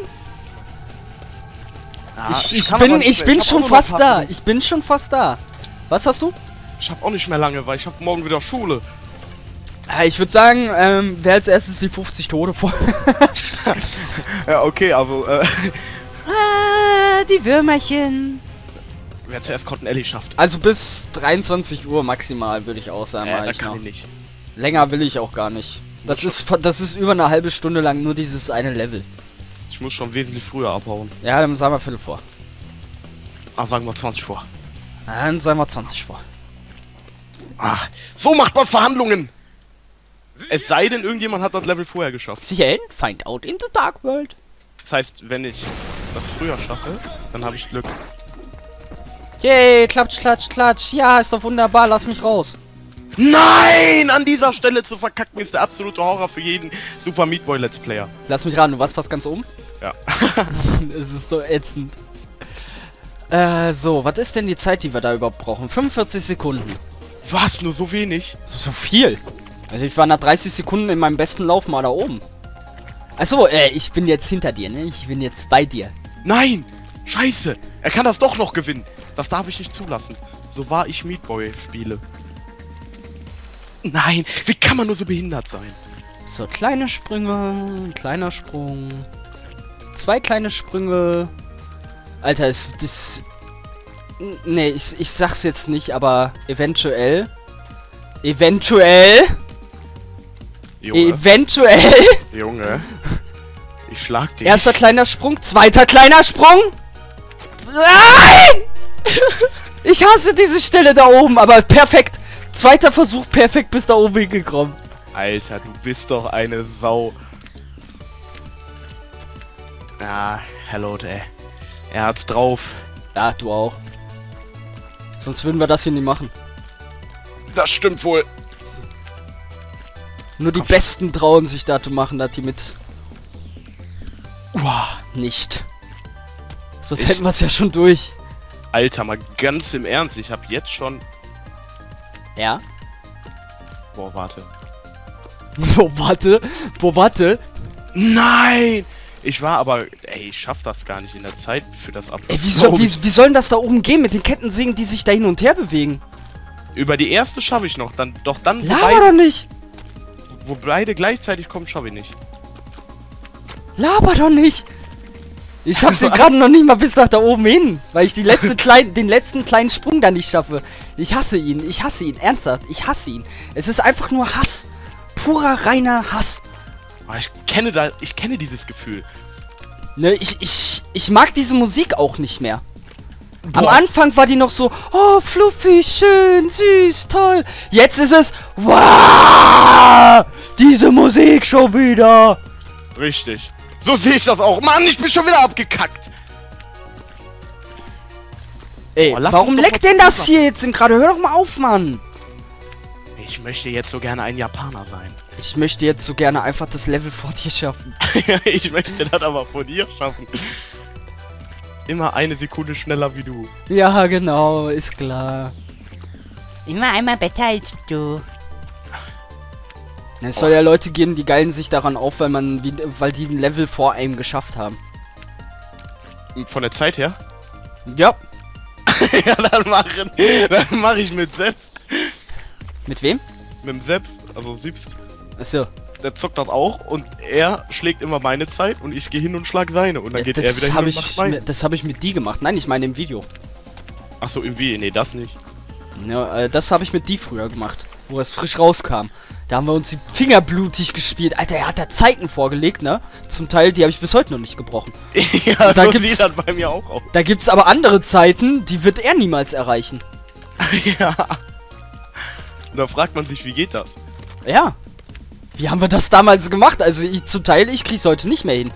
Ah, ich ich kann aber bin, nicht ich mehr. bin hab auch schon nur noch fast ein paar da. Minuten. Ich bin schon fast da. Was hast du? Ich hab auch nicht mehr lange, weil ich hab morgen wieder Schule. Äh, Ich würde sagen, ähm, wer als erstes die fünfzig Tode vor. Ja, okay, also, äh, Ah, die Würmerchen. wer zuerst Cotton Alley schafft. Also bis dreiundzwanzig Uhr maximal, würde ich auch sagen. Äh, mach da ich kann noch. ich nicht. Länger will ich auch gar nicht. Das ist, fa- das ist über eine halbe Stunde lang nur dieses eine Level. Ich muss schon wesentlich früher abhauen. Ja, dann sagen wir Viertel vor. Ah, sagen wir zwanzig vor. Dann sagen wir zwanzig vor. Ach, so macht man Verhandlungen! Es sei denn, irgendjemand hat das Level vorher geschafft. The End, find out in the dark world. Das heißt, wenn ich das früher schaffe, dann habe ich Glück. Yay, klatsch, klatsch, klatsch. Ja, ist doch wunderbar, lass mich raus. Nein! An dieser Stelle zu verkacken ist der absolute Horror für jeden Super Meat Boy Let's Player. Lass mich ran, du warst fast ganz oben. Ja. Es ist so ätzend. Äh, so, was ist denn die Zeit, die wir da überhaupt brauchen? fünfundvierzig Sekunden. Was? Nur so wenig? So viel. Also ich war nach dreißig Sekunden in meinem besten Lauf mal da oben. Achso, äh, ich bin jetzt hinter dir, ne? Ich bin jetzt bei dir. Nein! Scheiße! Er kann das doch noch gewinnen. Das darf ich nicht zulassen. So wahr ich Meat Boy spiele. Nein! Wie kann man nur so behindert sein? So, kleine Sprünge, ein kleiner Sprung. Zwei kleine Sprünge. Alter, ist das... Nee, ich, ich sag's jetzt nicht, aber eventuell... Eventuell... Junge. Eventuell... Junge. Ich schlag dich. Erster kleiner Sprung, zweiter kleiner Sprung. Nein! Ich hasse diese Stelle da oben, aber perfekt. Zweiter Versuch, perfekt bis da oben hingekommen. Alter, du bist doch eine Sau. Ah, hello, ey. Er hat's drauf. Ja, du auch. Sonst würden wir das hier nie machen. Das stimmt wohl. Nur die Besten trauen sich da zu machen, dass die mit... Uah. Nicht. Sonst Ich- hätten wir es ja schon durch. Alter, mal ganz im Ernst. Ich hab jetzt schon... Ja? Boah, warte. Boah, warte. Boah, warte. Nein! Ich war aber... Ey, ich schaff das gar nicht in der Zeit für das Upload. Ey, wie, soll, wie, wie soll denn das da oben gehen mit den Kettensägen, die sich da hin und her bewegen? Über die erste schaffe ich noch. Dann, doch dann, wo Laber beide, doch nicht. wo beide gleichzeitig kommen, schaffe ich nicht. Laber doch nicht. Ich schaff's hier gerade noch nicht mal bis nach da oben hin, weil ich die letzte klein, den letzten kleinen Sprung da nicht schaffe. Ich hasse ihn, ich hasse ihn, ernsthaft, ich hasse ihn. Es ist einfach nur Hass. Purer, reiner Hass. Aber ich kenne da... Ich kenne dieses Gefühl. Ne, ich, ich, ich mag diese Musik auch nicht mehr. Am Boah. Anfang war die noch so, oh, fluffig, schön, süß, toll. Jetzt ist es, wow, diese Musik schon wieder. Richtig. So sehe ich das auch. Mann, ich bin schon wieder abgekackt. Ey, Boah, lass warum uns doch leckt mal denn das zusammen. hier jetzt gerade? Hör doch mal auf, Mann. Ich möchte jetzt so gerne ein Japaner sein. Ich möchte jetzt so gerne einfach das Level vor dir schaffen. Ich möchte das aber von dir schaffen. Immer eine Sekunde schneller wie du. Ja, genau, ist klar. Immer einmal besser als du. Es soll ja Leute geben, die geilen sich daran auf, weil man, wie, weil die ein Level vor einem geschafft haben. Von der Zeit her? Ja. Ja, dann machen. Dann mache ich mit Sepp. Mit wem? Mit dem Sepp, also Siebst. Achso. Der zockt das auch und er schlägt immer meine Zeit und ich gehe hin und schlag seine. Und dann geht er wieder Das hin habe und ich, macht meine. das habe ich mit die gemacht. Nein, ich meine im Video. Achso, irgendwie. Nee, das nicht. Ja, äh, das habe ich mit die früher gemacht, wo es frisch rauskam. Da haben wir uns die Finger blutig gespielt. Alter, er hat da Zeiten vorgelegt, ne? Zum Teil, die habe ich bis heute noch nicht gebrochen. Ja, Da so gibt's- sieht das bei mir auch aus. Da gibt's aber andere Zeiten, die wird er niemals erreichen. Ja. Und da fragt man sich, wie geht das? Ja. Wie haben wir das damals gemacht? Also ich, zum Teil, ich krieg's heute nicht mehr hin.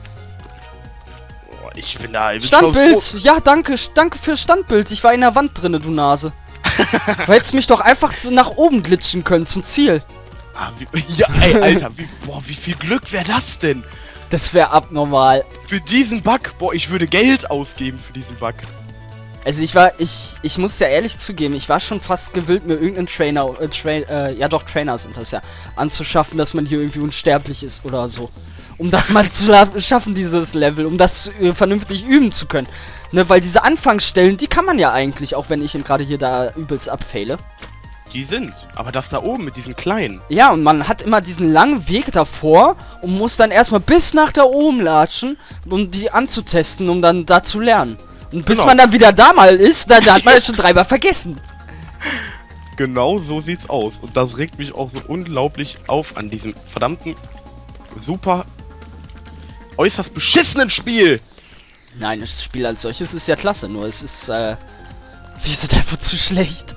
Boah, ich bin da. Ich bin schon Standbild! froh- Ja, danke, danke fürs Standbild. Ich war in der Wand drinne, du Nase. Du hättest mich doch einfach zu, nach oben glitschen können, zum Ziel. Ah, wie, ja, ey, Alter, wie, boah, wie viel Glück wäre das denn? Das wäre abnormal. Für diesen Bug, boah, ich würde Geld ausgeben für diesen Bug. Also ich war, ich, ich muss ja ehrlich zugeben, ich war schon fast gewillt, mir irgendeinen Trainer, äh, Tra äh, ja doch, Trainer sind das ja, anzuschaffen, dass man hier irgendwie unsterblich ist oder so. Um das mal zu schaffen, dieses Level, um das äh, vernünftig üben zu können. Ne, weil diese Anfangsstellen, die kann man ja eigentlich, auch wenn ich ihn gerade hier da übelst abfaile. Die sind. Aber das da oben mit diesen kleinen. Ja, und man hat immer diesen langen Weg davor und muss dann erstmal bis nach da oben latschen, um die anzutesten, um dann da zu lernen. Und bis Genau. man dann wieder da mal ist, dann hat man es schon dreimal vergessen. Genau so sieht's aus. Und das regt mich auch so unglaublich auf an diesem verdammten, super, äußerst beschissenen Spiel. Nein, das Spiel als solches ist ja klasse, nur es ist, äh, wir sind einfach zu schlecht.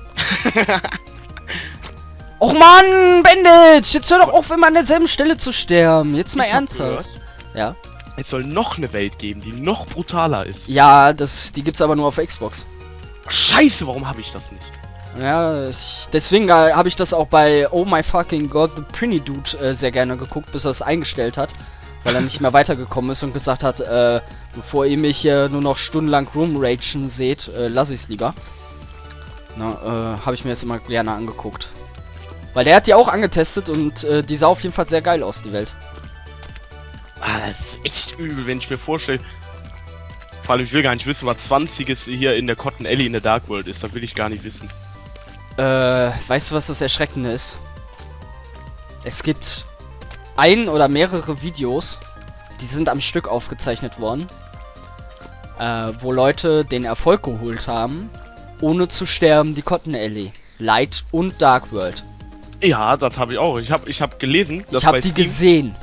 Och Mann, Bandit, jetzt hör doch auf, immer an derselben Stelle zu sterben. Jetzt mal Ich hab ernsthaft. gehört, Ja. Es soll noch eine Welt geben, die noch brutaler ist. Ja, das, die gibt's aber nur auf Xbox. Scheiße, warum habe ich das nicht? Ja, ich, deswegen äh, habe ich das auch bei Oh My Fucking God, The Prinny Dude äh, sehr gerne geguckt, bis er es eingestellt hat. Weil er nicht mehr weitergekommen ist und gesagt hat, äh, bevor ihr mich hier nur noch stundenlang rumragen seht, äh, lass ich's lieber. Na, äh, habe ich mir jetzt immer gerne angeguckt. Weil der hat die auch angetestet und äh, die sah auf jeden Fall sehr geil aus, die Welt. Ah, das ist echt übel, wenn ich mir vorstelle. Vor allem, ich will gar nicht wissen, was zwanziges hier in der Cotton Alley in der Dark World ist. Das will ich gar nicht wissen. Äh, weißt du, was das Erschreckende ist? Es gibt ein oder mehrere Videos, die sind am Stück aufgezeichnet worden, äh, wo Leute den Erfolg geholt haben, ohne zu sterben, die Cotton Alley, Light und Dark World. Ja, das habe ich auch. Ich habe ich hab gelesen, dass Ich habe bei die Steam gesehen.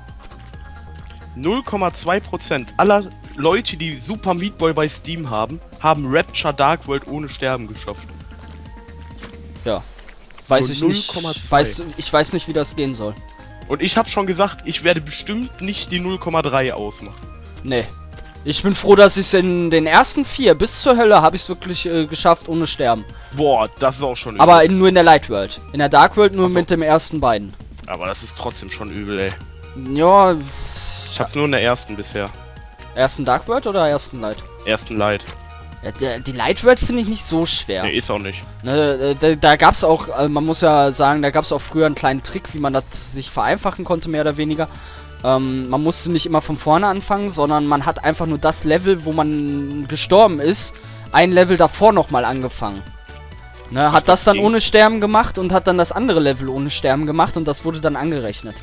null Komma zwei Prozent aller Leute, die Super Meat Boy bei Steam haben, haben Rapture Dark World ohne Sterben geschafft. Ja. Weiß Nur ich nicht. null Komma zwei. Weiß, ich weiß nicht, wie das gehen soll. Und ich habe schon gesagt, ich werde bestimmt nicht die null Komma drei ausmachen. Nee. Ich bin froh, dass ich in den ersten vier bis zur Hölle habe ich es wirklich äh, geschafft ohne Sterben. Boah, das ist auch schon übel. Aber in, nur in der Light World. In der Dark World nur Ach so. mit dem ersten beiden. Aber das ist trotzdem schon übel, ey. Ja. Ich hab's nur in der ersten bisher. Ersten Dark World oder ersten Light? Ersten Light. Ja, der, die Light World finde ich nicht so schwer. Nee, ist auch nicht. Ne, da, da gab's auch, äh, man muss ja sagen, da gab's auch früher einen kleinen Trick, wie man das sich vereinfachen konnte, mehr oder weniger. Ähm, man musste nicht immer von vorne anfangen, sondern man hat einfach nur das Level, wo man gestorben ist, ein Level davor nochmal angefangen. Ne, hat das dann ohne Sterben gemacht und hat dann das andere Level ohne Sterben gemacht und das wurde dann angerechnet.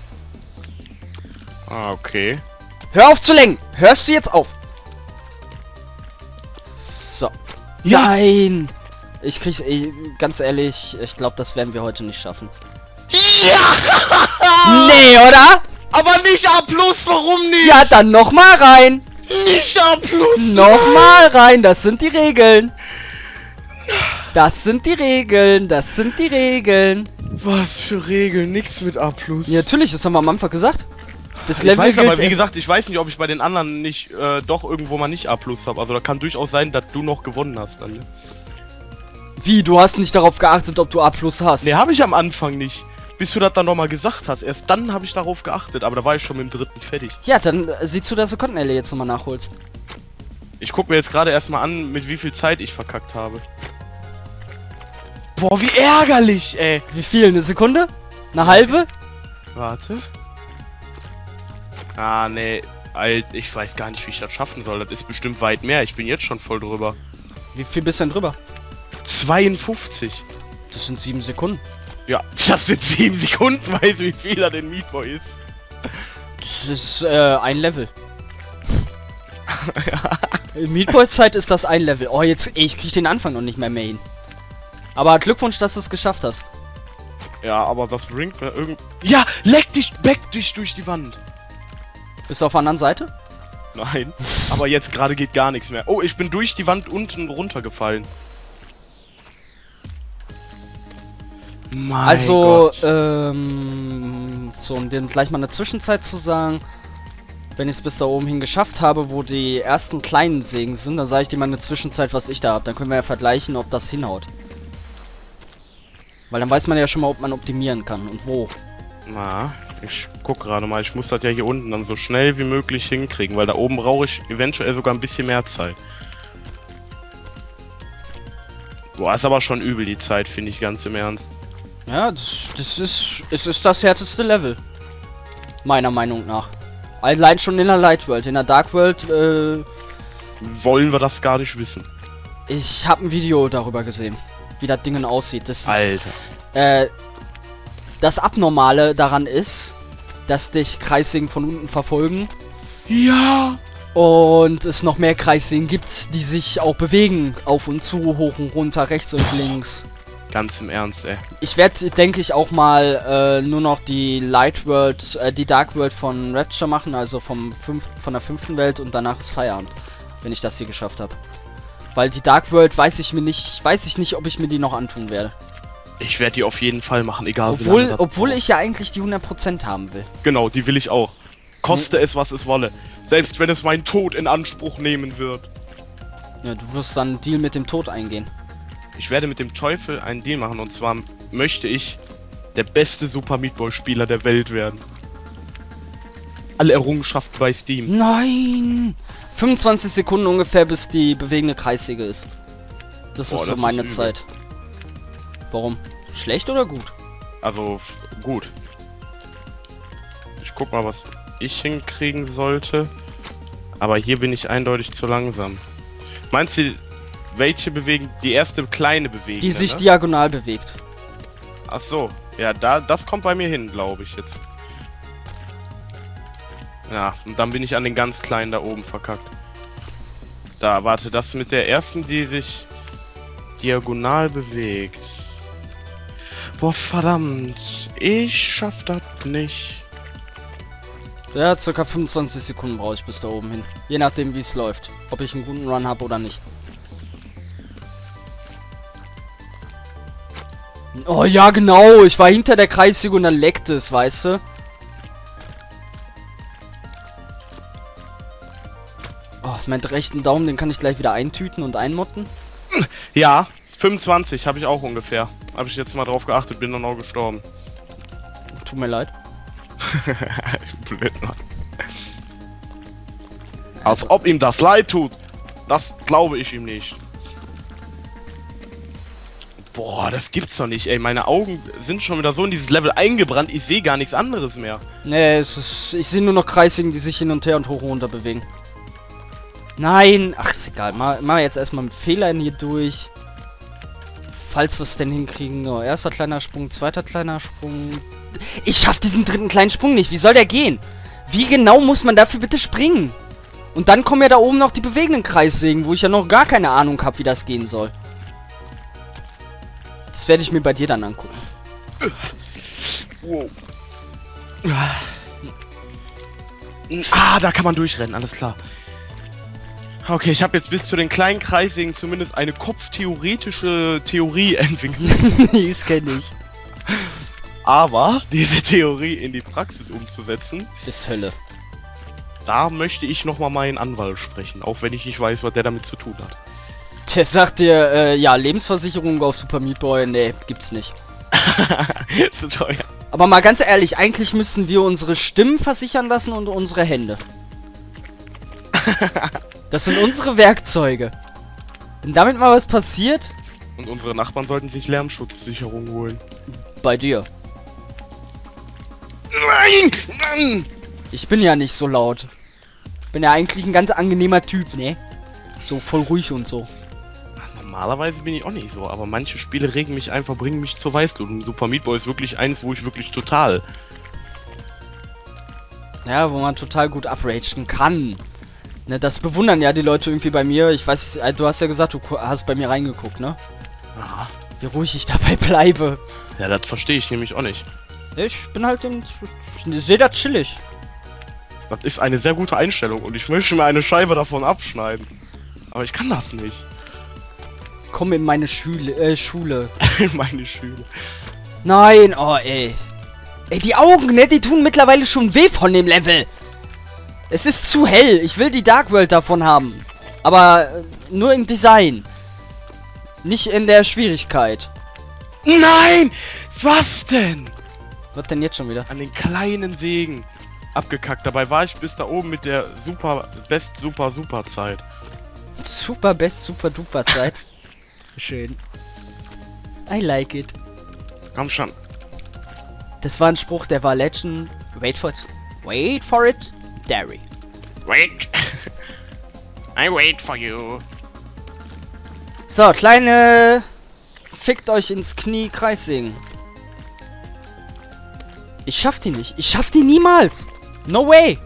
Ah, okay. Hör auf zu lenken! Hörst du jetzt auf? So. Ja. Nein! Ich krieg, ich, ganz ehrlich, ich glaube, das werden wir heute nicht schaffen. Ja! Nee, oder? Aber nicht A plus, warum nicht? Ja, dann nochmal rein! Nicht A plus! Nochmal rein, das sind die Regeln. Das sind die Regeln, das sind die Regeln. Was für Regeln? Nix mit A plus. Ja, natürlich, das haben wir am Anfang gesagt. Das Ich Level weiß gilt aber, wie erst- gesagt, ich weiß nicht, ob ich bei den anderen nicht äh, doch irgendwo mal nicht A plus habe. Also da kann durchaus sein, dass du noch gewonnen hast dann. Ne, Wie, du hast nicht darauf geachtet, ob du A plus hast? nee, habe ich am Anfang nicht. Bis du das dann nochmal gesagt hast. Erst dann habe ich darauf geachtet, aber da war ich schon mit dem dritten fertig. Ja, dann äh, sieh zu, dass du Cotton Alley jetzt nochmal nachholst. Ich gucke mir jetzt gerade erstmal an, mit wie viel Zeit ich verkackt habe. Boah, wie ärgerlich, ey. Wie viel? Eine Sekunde? Eine halbe? Warte. Ah, nee. Alt, ich weiß gar nicht, wie ich das schaffen soll. Das ist bestimmt weit mehr. Ich bin jetzt schon voll drüber. Wie viel bist du denn drüber? zweiundfünfzig. Das sind sieben Sekunden. Ja, das sind sieben Sekunden, weiß wie viel er den Meat Boy ist. Das ist äh, ein Level. In Meat Boy Zeit ist das ein Level. Oh, jetzt, ey, ich krieg den Anfang noch nicht mehr mehr hin. Aber Glückwunsch, dass du es geschafft hast. Ja, aber das bringt mir irgend... Ja, leck dich, back dich durch die Wand. Bist du auf der anderen Seite? Nein, aber jetzt gerade geht gar nichts mehr. Oh, ich bin durch die Wand unten runtergefallen. Mein Also, Gott. ähm, so, um dir gleich mal eine Zwischenzeit zu sagen, wenn ich es bis da oben hin geschafft habe, wo die ersten kleinen Sägen sind, dann sage ich dir mal eine Zwischenzeit, was ich da habe. Dann können wir ja vergleichen, ob das hinhaut. Weil dann weiß man ja schon mal, ob man optimieren kann und wo. Na, ich guck gerade mal. Ich muss das ja hier unten dann so schnell wie möglich hinkriegen, weil da oben brauche ich eventuell sogar ein bisschen mehr Zeit. Boah, ist aber schon übel die Zeit, finde ich ganz im Ernst. Ja, das, das ist, es ist das härteste Level. Meiner Meinung nach. Allein schon in der Light World. In der Dark World, äh, Wollen wir das gar nicht wissen. ich habe ein Video darüber gesehen, wie das Ding aussieht. Das ist, Alter. äh, das Abnormale daran ist, dass dich Kreissägen von unten verfolgen Ja. und es noch mehr Kreissägen gibt, die sich auch bewegen, auf und zu, hoch und runter, rechts und links. Ganz im Ernst, ey. Ich werde, denke ich, auch mal äh, nur noch die Light World, äh, die Dark World von Rapture machen, also vom fünf, von der fünften Welt, und danach ist Feierabend, wenn ich das hier geschafft habe. Weil die Dark World weiß ich mir nicht, weiß ich nicht, ob ich mir die noch antun werde. Ich werde die auf jeden Fall machen, egal wie Obwohl, lange das obwohl braucht. ich ja eigentlich die hundert Prozent haben will. Genau, die will ich auch. Koste es, was es wolle. Selbst wenn es meinen Tod in Anspruch nehmen wird. Ja, du wirst dann einen Deal mit dem Tod eingehen. Ich werde mit dem Teufel einen Deal machen, und zwar möchte ich der beste Super Meat Boy Spieler der Welt werden. Alle Errungenschaften bei Steam. Nein! fünfundzwanzig Sekunden ungefähr, bis die bewegende Kreissäge ist. Das Boah, ist so das ist meine übel. Zeit. Warum? Schlecht oder gut? Also, f- gut. Ich guck mal, was ich hinkriegen sollte. Aber hier bin ich eindeutig zu langsam. Meinst du, welche bewegen? Die erste kleine Bewegung? Die sich ne? diagonal bewegt. Ach so. Ja, da, das kommt bei mir hin, glaube ich jetzt. Ja, und dann bin ich an den ganz kleinen da oben verkackt. Da, warte, das mit der ersten, die sich diagonal bewegt. Boah, verdammt. Ich schaff das nicht. Ja, circa fünfundzwanzig Sekunden brauche ich bis da oben hin. Je nachdem, wie es läuft. Ob ich einen guten Run habe oder nicht. Oh ja, genau. Ich war hinter der Kreissäge und dann leckt es, weißt du? Oh, meinen rechten Daumen, den kann ich gleich wieder eintüten und einmotten. Ja, fünfundzwanzig habe ich auch ungefähr. Habe ich jetzt mal drauf geachtet, bin dann auch gestorben. Tut mir leid. Blöd, Mann. Als ob ihm das leid tut. Das glaube ich ihm nicht. Boah, das gibt's doch nicht, ey. Meine Augen sind schon wieder so in dieses Level eingebrannt, ich sehe gar nichts anderes mehr. Nee, es ist, ich sehe nur noch Kreissägen, die sich hin und her und hoch und runter bewegen. Nein! Ach, ist egal. Mal, mal jetzt erstmal mit Fehlern hier durch. Falls wir es denn hinkriegen. Oh, erster kleiner Sprung, zweiter kleiner Sprung. Ich schaff diesen dritten kleinen Sprung nicht. Wie soll der gehen? Wie genau muss man dafür bitte springen? Und dann kommen ja da oben noch die bewegenden Kreissägen, wo ich ja noch gar keine Ahnung habe, wie das gehen soll. Das werde ich mir bei dir dann angucken. Wow. Ah, da kann man durchrennen, alles klar. Okay, ich habe jetzt bis zu den kleinen Kreissägen zumindest eine kopftheoretische Theorie entwickelt. Das kenne ich. Aber diese Theorie in die Praxis umzusetzen, ist Hölle. Da möchte ich nochmal meinen Anwalt sprechen, auch wenn ich nicht weiß, was der damit zu tun hat. Der sagt dir, äh, ja, Lebensversicherung auf Super Meat Boy, nee, gibt's nicht. Zu teuer. Aber mal ganz ehrlich, eigentlich müssten wir unsere Stimmen versichern lassen und unsere Hände. Das sind unsere Werkzeuge. Wenn damit mal was passiert... Und unsere Nachbarn sollten sich Lärmschutzsicherung holen. Bei dir. Nein! Nein! Ich bin ja nicht so laut. Bin ja eigentlich ein ganz angenehmer Typ, ne? So voll ruhig und so. Normalerweise bin ich auch nicht so, aber manche Spiele regen mich einfach, bringen mich zur Weißglut. Und Super Meat Boy ist wirklich eins, wo ich wirklich total... Ja, wo man total gut upragen kann. Ne, das bewundern ja die Leute irgendwie bei mir. Ich weiß, du hast ja gesagt, du hast bei mir reingeguckt, ne? Aha. Wie ruhig ich dabei bleibe. Ja, das verstehe ich nämlich auch nicht. Ich bin halt in... Ich sehe das chillig. Das ist eine sehr gute Einstellung und ich möchte mir eine Scheibe davon abschneiden. Aber ich kann das nicht. Komm in meine Schule, äh, Schule. In meine Schule. Nein, oh ey. Ey, die Augen, ne, die tun mittlerweile schon weh von dem Level. Es ist zu hell. Ich will die Dark World davon haben. Aber äh, nur im Design. Nicht in der Schwierigkeit. Nein! Was denn? Was denn jetzt schon wieder? An den kleinen Sägen. Abgekackt. Dabei war ich bis da oben mit der super, best, super, super Zeit. Super, best, super, duper Zeit. Schön. I like it. Komm schon. Das war ein Spruch, der war Legend. Wait for it. Wait for it. Derry. Wait. I wait for you. So, kleine... Fickt euch ins Knie, Kreissägen. Ich schaff die nicht. Ich schaff die niemals. No way.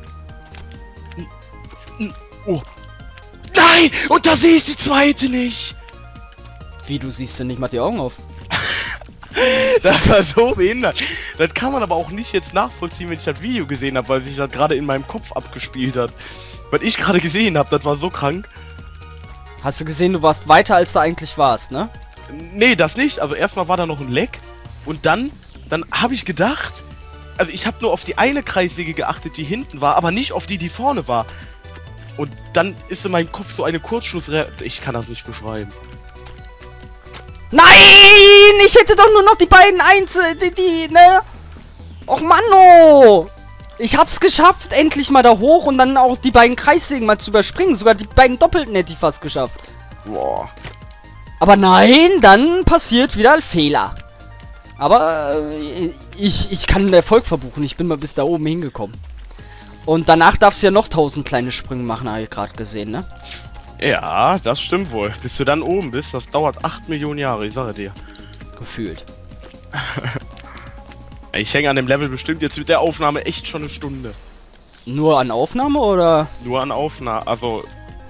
Oh. Nein! Und da sehe ich die zweite nicht. Wie, du siehst denn nicht mal die Augen auf? Das war so behindert. Das kann man aber auch nicht jetzt nachvollziehen, wenn ich das Video gesehen habe, weil sich das gerade in meinem Kopf abgespielt hat. Was ich gerade gesehen habe, das war so krank. Hast du gesehen, du warst weiter, als du eigentlich warst, ne? Nee, das nicht. Also erstmal war da noch ein Leck. Und dann, dann habe ich gedacht... Also ich habe nur auf die eine Kreissäge geachtet, die hinten war, aber nicht auf die, die vorne war. Und dann ist in meinem Kopf so eine Kurzschlussreaktion. Ich kann das nicht beschreiben. Nein! Ich hätte doch nur noch die beiden Einzel... Die, die, ne? Och, Manno! Ich hab's geschafft, endlich mal da hoch und dann auch die beiden Kreissägen mal zu überspringen. Sogar die beiden Doppelten hätte ich fast geschafft. Boah. Aber nein, dann passiert wieder ein Fehler. Aber äh, ich, ich kann den Erfolg verbuchen. Ich bin mal bis da oben hingekommen. Und danach darfst du ja noch tausend kleine Sprünge machen, habe ich gerade gesehen, ne? Ja, das stimmt wohl. Bis du dann oben bist, das dauert acht Millionen Jahre, ich sage dir. Gefühlt. Ich hänge an dem Level bestimmt jetzt mit der Aufnahme echt schon eine Stunde. Nur an Aufnahme oder? Nur an Aufnahme, also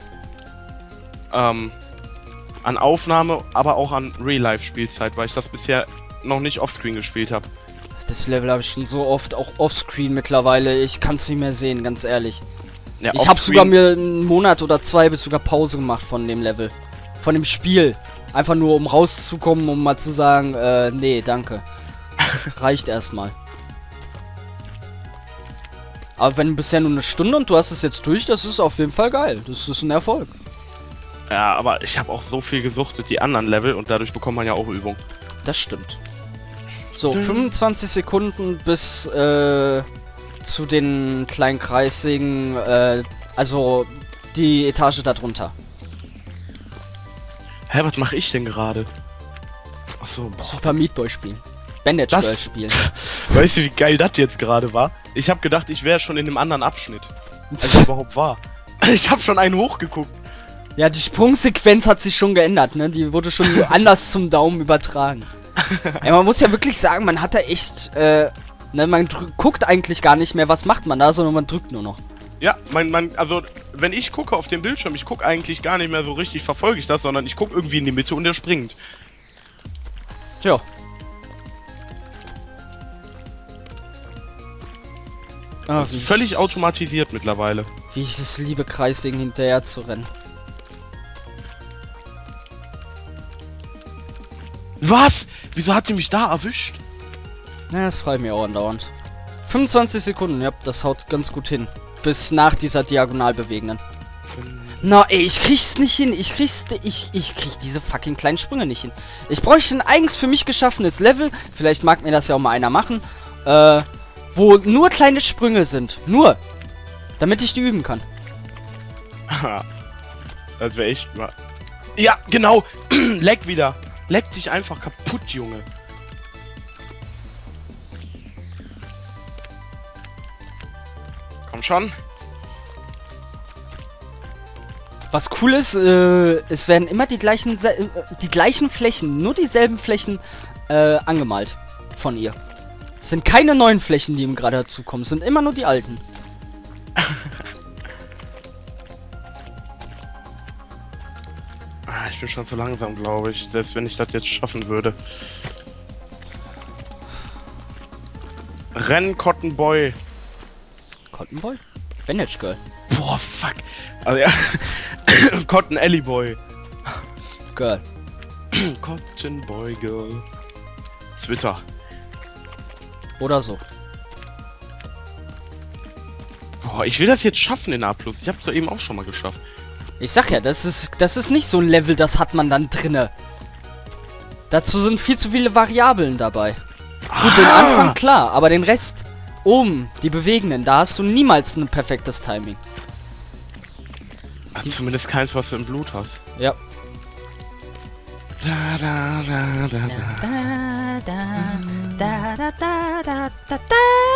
ähm, an Aufnahme, aber auch an Real-Life-Spielzeit, weil ich das bisher noch nicht offscreen gespielt habe. Das Level habe ich schon so oft, auch offscreen mittlerweile. Ich kann es nicht mehr sehen, ganz ehrlich. Ja, ich habe sogar mir einen Monat oder zwei bis sogar Pause gemacht von dem Level. Von dem Spiel. Einfach nur, um rauszukommen, um mal zu sagen, äh, nee, danke. Reicht erstmal. Aber wenn bisher nur eine Stunde und du hast es jetzt durch, das ist auf jeden Fall geil. Das ist ein Erfolg. Ja, aber ich habe auch so viel gesuchtet, die anderen Level, und dadurch bekommt man ja auch Übung. Das stimmt. So, fünfundzwanzig Sekunden bis äh, zu den kleinen kreisigen, äh, also die Etage darunter. Hä, was mache ich denn gerade? Achso, Super Meat Boy spielen. Bandage Das- Girl spielen. weißt du, wie geil das jetzt gerade war? Ich habe gedacht, ich wäre schon in einem anderen Abschnitt, als ich überhaupt war. Ich habe schon einen hochgeguckt. Ja, die Sprungsequenz hat sich schon geändert, ne? Die wurde schon anders zum Daumen übertragen. Ey, man muss ja wirklich sagen, man hat da echt, äh, ne, man drü- guckt eigentlich gar nicht mehr, was macht man da, sondern man drückt nur noch. Ja, mein, mein, also, wenn ich gucke auf dem Bildschirm, ich gucke eigentlich gar nicht mehr so richtig, verfolge ich das, sondern ich gucke irgendwie in die Mitte und der springt. Tja. Ah, Das wie, ist völlig automatisiert mittlerweile. wie ich es liebe, Kreisding hinterher zu rennen. Was? Wieso hat sie mich da erwischt? Na, das freut mich auch andauernd. fünfundzwanzig Sekunden, ja, das haut ganz gut hin. Bis nach dieser diagonal bewegenden. Na, ey, ich krieg's nicht hin. Ich krieg's, ich, ich krieg diese fucking kleinen Sprünge nicht hin. Ich bräuchte ein eigens für mich geschaffenes Level. Vielleicht mag mir das ja auch mal einer machen. Äh, wo nur kleine Sprünge sind. Nur. Damit ich die üben kann. Haha. Das wäre echt mal. Ja, genau. Leck wieder. Leck dich einfach kaputt, Junge. Komm schon. Was cool ist, äh, es werden immer die gleichen, Se äh, die gleichen Flächen, nur dieselben Flächen, äh, angemalt von ihr. Es sind keine neuen Flächen, die ihm gerade dazukommen, es sind immer nur die alten. Ah, ich bin schon zu langsam, glaube ich. Selbst wenn ich das jetzt schaffen würde. Renn, Cotton Boy. Cotton Boy? Bandage Girl. Boah, fuck. Also ja. Cotton Alley Boy. Girl. Cotton Boy Girl. Twitter. Oder so. Boah, ich will das jetzt schaffen in A plus. Ich hab's doch eben auch schon mal geschafft. Ich sag ja, das ist, das ist nicht so ein Level, das hat man dann drinne. Dazu sind viel zu viele Variablen dabei. Gut, den Anfang klar, aber den Rest, oben, die bewegenden, da hast du niemals ein perfektes Timing. Ah, zumindest keins, was du im Blut hast. Ja. Da, da, da, da, da. Da, da, da, da, da, da, da.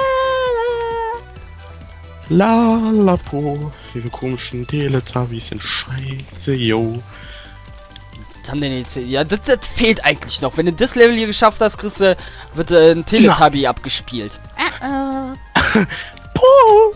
Lalapo. Diese komischen Teletubbies sind scheiße, yo. Was haben denn jetzt, ja, das, das fehlt eigentlich noch. Wenn du das Level hier geschafft hast, kriegst du, wird äh, ein Teletubby abgespielt. Uh Puh.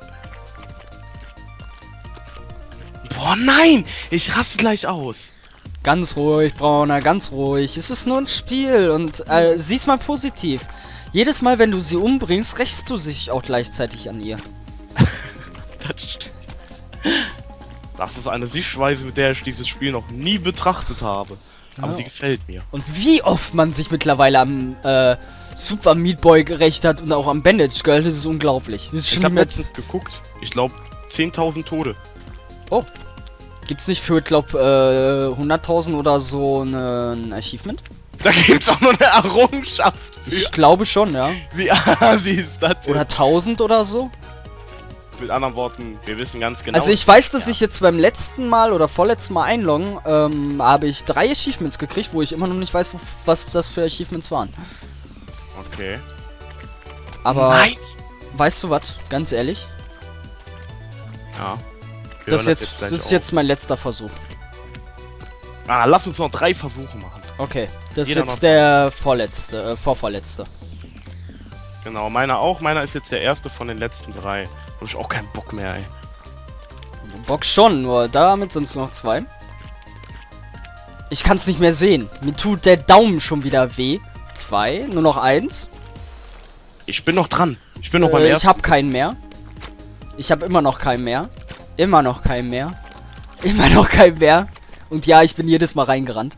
Boah, nein! Ich raste gleich aus. Ganz ruhig, Brauner, ganz ruhig. Es ist nur ein Spiel und äh, sieh's mal positiv. Jedes Mal, wenn du sie umbringst, rächst du sich auch gleichzeitig an ihr. Das stimmt. Das ist eine Sichtweise, mit der ich dieses Spiel noch nie betrachtet habe. Aber Ja. sie gefällt mir. Und wie oft man sich mittlerweile am äh, Super Meat Boy gerecht hat und auch am Bandage Girl, das ist unglaublich. Das ist Ich schon habe immer- letztens geguckt. Ich glaube, zehntausend Tode. Oh. Gibt's nicht für, glaub, äh, hunderttausend oder so ne, ein Achievement? Da gibt's auch noch eine Errungenschaft für. Ich glaube schon, ja. Wie assi ist das denn? Oder tausend oder so. Mit anderen Worten, wir wissen ganz genau. Also ich weiß, dass Ja. ich jetzt beim letzten Mal oder vorletzten Mal einloggen, ähm, habe ich drei Achievements gekriegt, wo ich immer noch nicht weiß, wo, was das für Achievements waren. Okay. Aber Nein! weißt du was? Ganz ehrlich, Ja. Wir das, hören jetzt, gleich das ist auf. jetzt mein letzter Versuch. Ah, lass uns noch drei Versuche machen. Okay, das Jeder ist jetzt noch- der vorletzte, äh, vorvorletzte. Genau, meiner auch. Meiner ist jetzt der erste von den letzten drei. Hab ich auch keinen Bock mehr, ey. Bock schon, nur damit sind es noch zwei. Ich kann es nicht mehr sehen. Mir tut der Daumen schon wieder weh. Zwei, nur noch eins. Ich bin noch dran. Ich bin noch beim Äh, ich ersten. habe keinen mehr. Ich habe immer noch keinen mehr. Immer noch keinen mehr. Immer noch keinen mehr. Und ja, ich bin jedes Mal reingerannt.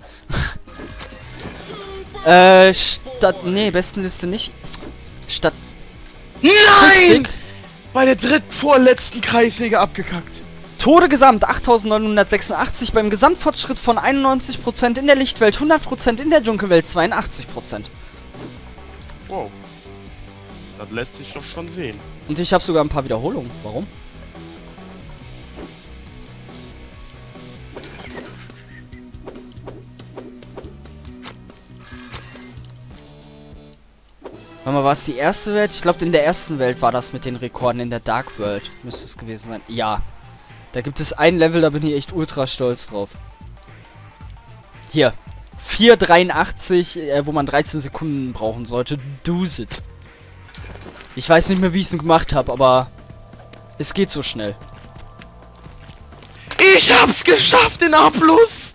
äh, statt... Nee, Bestenliste nicht. Statt... Nein! Bei der dritten vorletzten Kreissäge abgekackt. Tode gesamt achttausendneunhundertsechsundachtzig, beim Gesamtfortschritt von einundneunzig Prozent, in der Lichtwelt hundert Prozent, in der Dunkelwelt zweiundachtzig Prozent. Wow. Das lässt sich doch schon sehen. Und ich habe sogar ein paar Wiederholungen. Warum? Warte mal, war es die erste Welt? Ich glaube, in der ersten Welt war das mit den Rekorden in der Dark World. Müsste es gewesen sein. Ja. Da gibt es ein Level, da bin ich echt ultra stolz drauf. Hier. vier dreiundachtzig, äh, wo man dreizehn Sekunden brauchen sollte. Do it. Ich weiß nicht mehr, wie ich es gemacht habe, aber es geht so schnell. Ich hab's geschafft in A plus!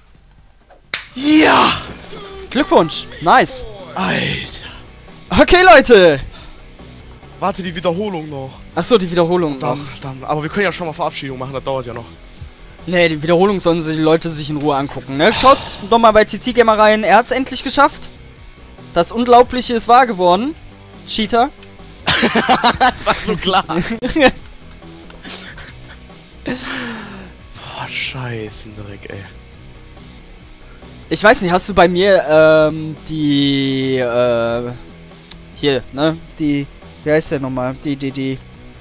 Ja! Glückwunsch. Nice. Alter. Okay, Leute. Warte, die Wiederholung noch. Achso, die Wiederholung. Dann, noch. dann. Aber wir können ja schon mal Verabschiedung machen, das dauert ja noch. Nee, die Wiederholung sollen sich die Leute sich in Ruhe angucken, ne? Schaut doch mal bei T T Gamer rein. Er hat's endlich geschafft. Das Unglaubliche ist wahr geworden. Cheater. War so klar. Boah, Scheißendreck, ey. Ich weiß nicht, hast du bei mir, ähm, die, äh, hier, ne? Die, wie heißt der nochmal? Die, die, die,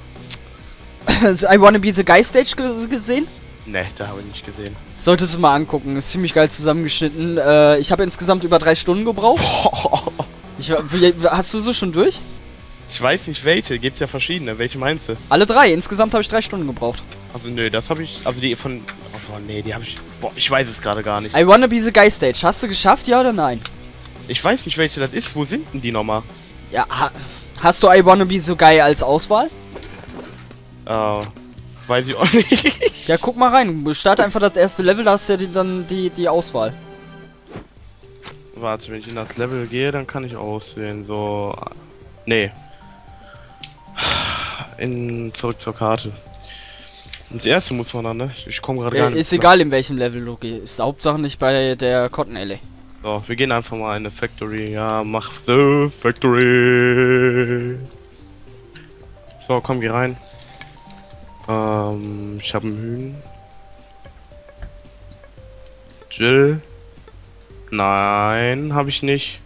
I Wanna Be the Guy Stage ge gesehen? Ne, da habe ich nicht gesehen. Solltest du mal angucken, ist ziemlich geil zusammengeschnitten. Äh, ich habe insgesamt über drei Stunden gebraucht. Ich, wie, hast du so schon durch? Ich weiß nicht welche, gibt's ja verschiedene. Welche meinst du? Alle drei, insgesamt habe ich drei Stunden gebraucht. Also nö, das habe ich, also die von, oh nee, die habe ich, boah, ich weiß es gerade gar nicht. I Wanna Be the Guy Stage, hast du geschafft, ja oder nein? Ich weiß nicht welche das ist, wo sind denn die nochmal? Ja, ha hast du I Wanna Be so Guy als Auswahl? Äh, weiß ich auch nicht. Ja, guck mal rein. Starte einfach das erste Level, da hast du ja die, dann die, die Auswahl. Warte, wenn ich in das Level gehe, dann kann ich auswählen. So. Nee. In, zurück zur Karte. Das erste muss man dann, ne? Ich komme gerade gar Äh, nicht. ist egal, in welchem Level du gehst. Hauptsache nicht bei der Cotton Alley. So, wir gehen einfach mal in eine Factory. Ja, mach the Factory. So, komm, geh rein. Ähm, ich habe einen Hühn. Jill. Nein, habe ich nicht.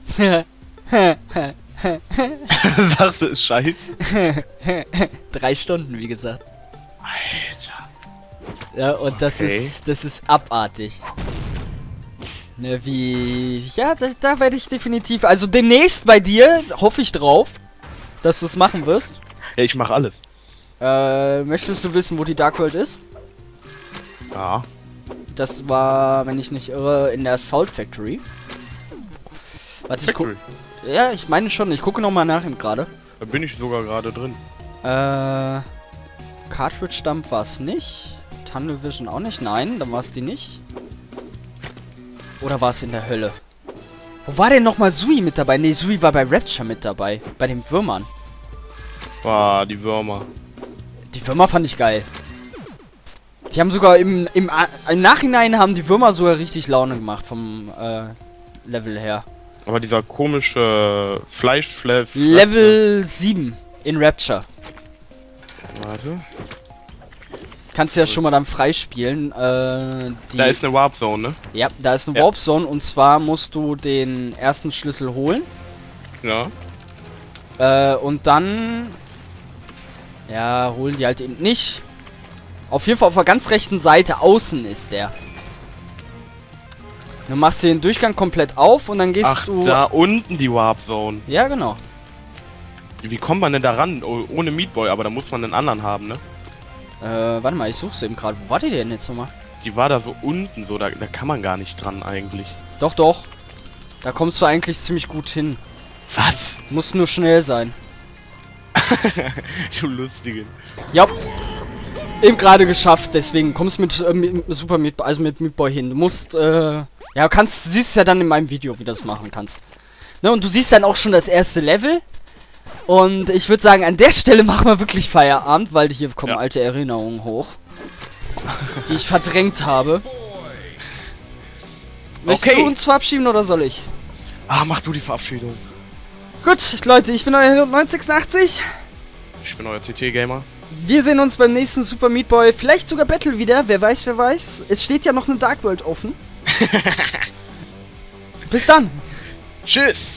Sagst du, ist scheiße? Drei Stunden, wie gesagt. Alter. Ja, und das Okay. ist das ist abartig. Ne, wie... Ja, da, da werde ich definitiv... Also demnächst bei dir, hoffe ich drauf, dass du es machen wirst. Ja, ich mach alles. Äh, möchtest du wissen, wo die Dark World ist? Ja. Das war, wenn ich nicht irre, in der Salt Factory. Warte, ich guck... Factory. Ja, ich meine schon. Ich gucke nochmal nach ihm gerade. Da bin ich sogar gerade drin. Äh... Cartridge Dump war es nicht. Tunnel Vision auch nicht. Nein, dann war es die nicht. Oder war es in der Hölle? Wo war denn nochmal Sui mit dabei? Ne, Sui war bei Rapture mit dabei. Bei den Würmern. War die Würmer. Die Würmer fand ich geil. Die haben sogar im, im, im Nachhinein haben die Würmer sogar richtig Laune gemacht vom äh, Level her. Aber dieser komische Fleischfleff. Level sieben in Rapture. Warte. Kannst du ja schon mal dann freispielen. Äh, die, Da ist eine Warp Zone, ne? ja, da ist eine Ja. Warp Zone und zwar musst du den ersten Schlüssel holen. Ja. Äh, und dann... Ja, holen die halt eben nicht. Auf jeden Fall auf der ganz rechten Seite außen ist der. Du machst hier den Durchgang komplett auf und dann gehst Ach, du... da unten die Warp Zone. Ja, genau. Wie kommt man denn da ran? Oh, ohne Meat Boy, aber da muss man einen anderen haben, ne? Äh, warte mal, ich suche sie eben gerade. Wo war die denn jetzt nochmal? Die war da so unten, so, da, da kann man gar nicht dran eigentlich. Doch, doch. Da kommst du eigentlich ziemlich gut hin. Was? Muss nur schnell sein. Du Lustigen. Ja. Eben gerade geschafft, deswegen kommst mit, äh, mit Super Meat, also mit Meat Boy hin. Du musst, äh, ja, kannst, siehst ja dann in meinem Video, wie du das machen kannst. Ne, und du siehst dann auch schon das erste Level. Und ich würde sagen, an der Stelle machen wir wirklich Feierabend, weil hier kommen Ja. alte Erinnerungen hoch. Die ich verdrängt habe. Möchtest Okay. du uns verabschieden oder soll ich? Ah, mach du die Verabschiedung. Gut, Leute, ich bin euer neun sechs achtzig. Ich bin euer T T-Gamer. Wir sehen uns beim nächsten Super Meat Boy. Vielleicht sogar Battle wieder. Wer weiß, wer weiß. Es steht ja noch eine Dark World offen. Bis dann. Tschüss!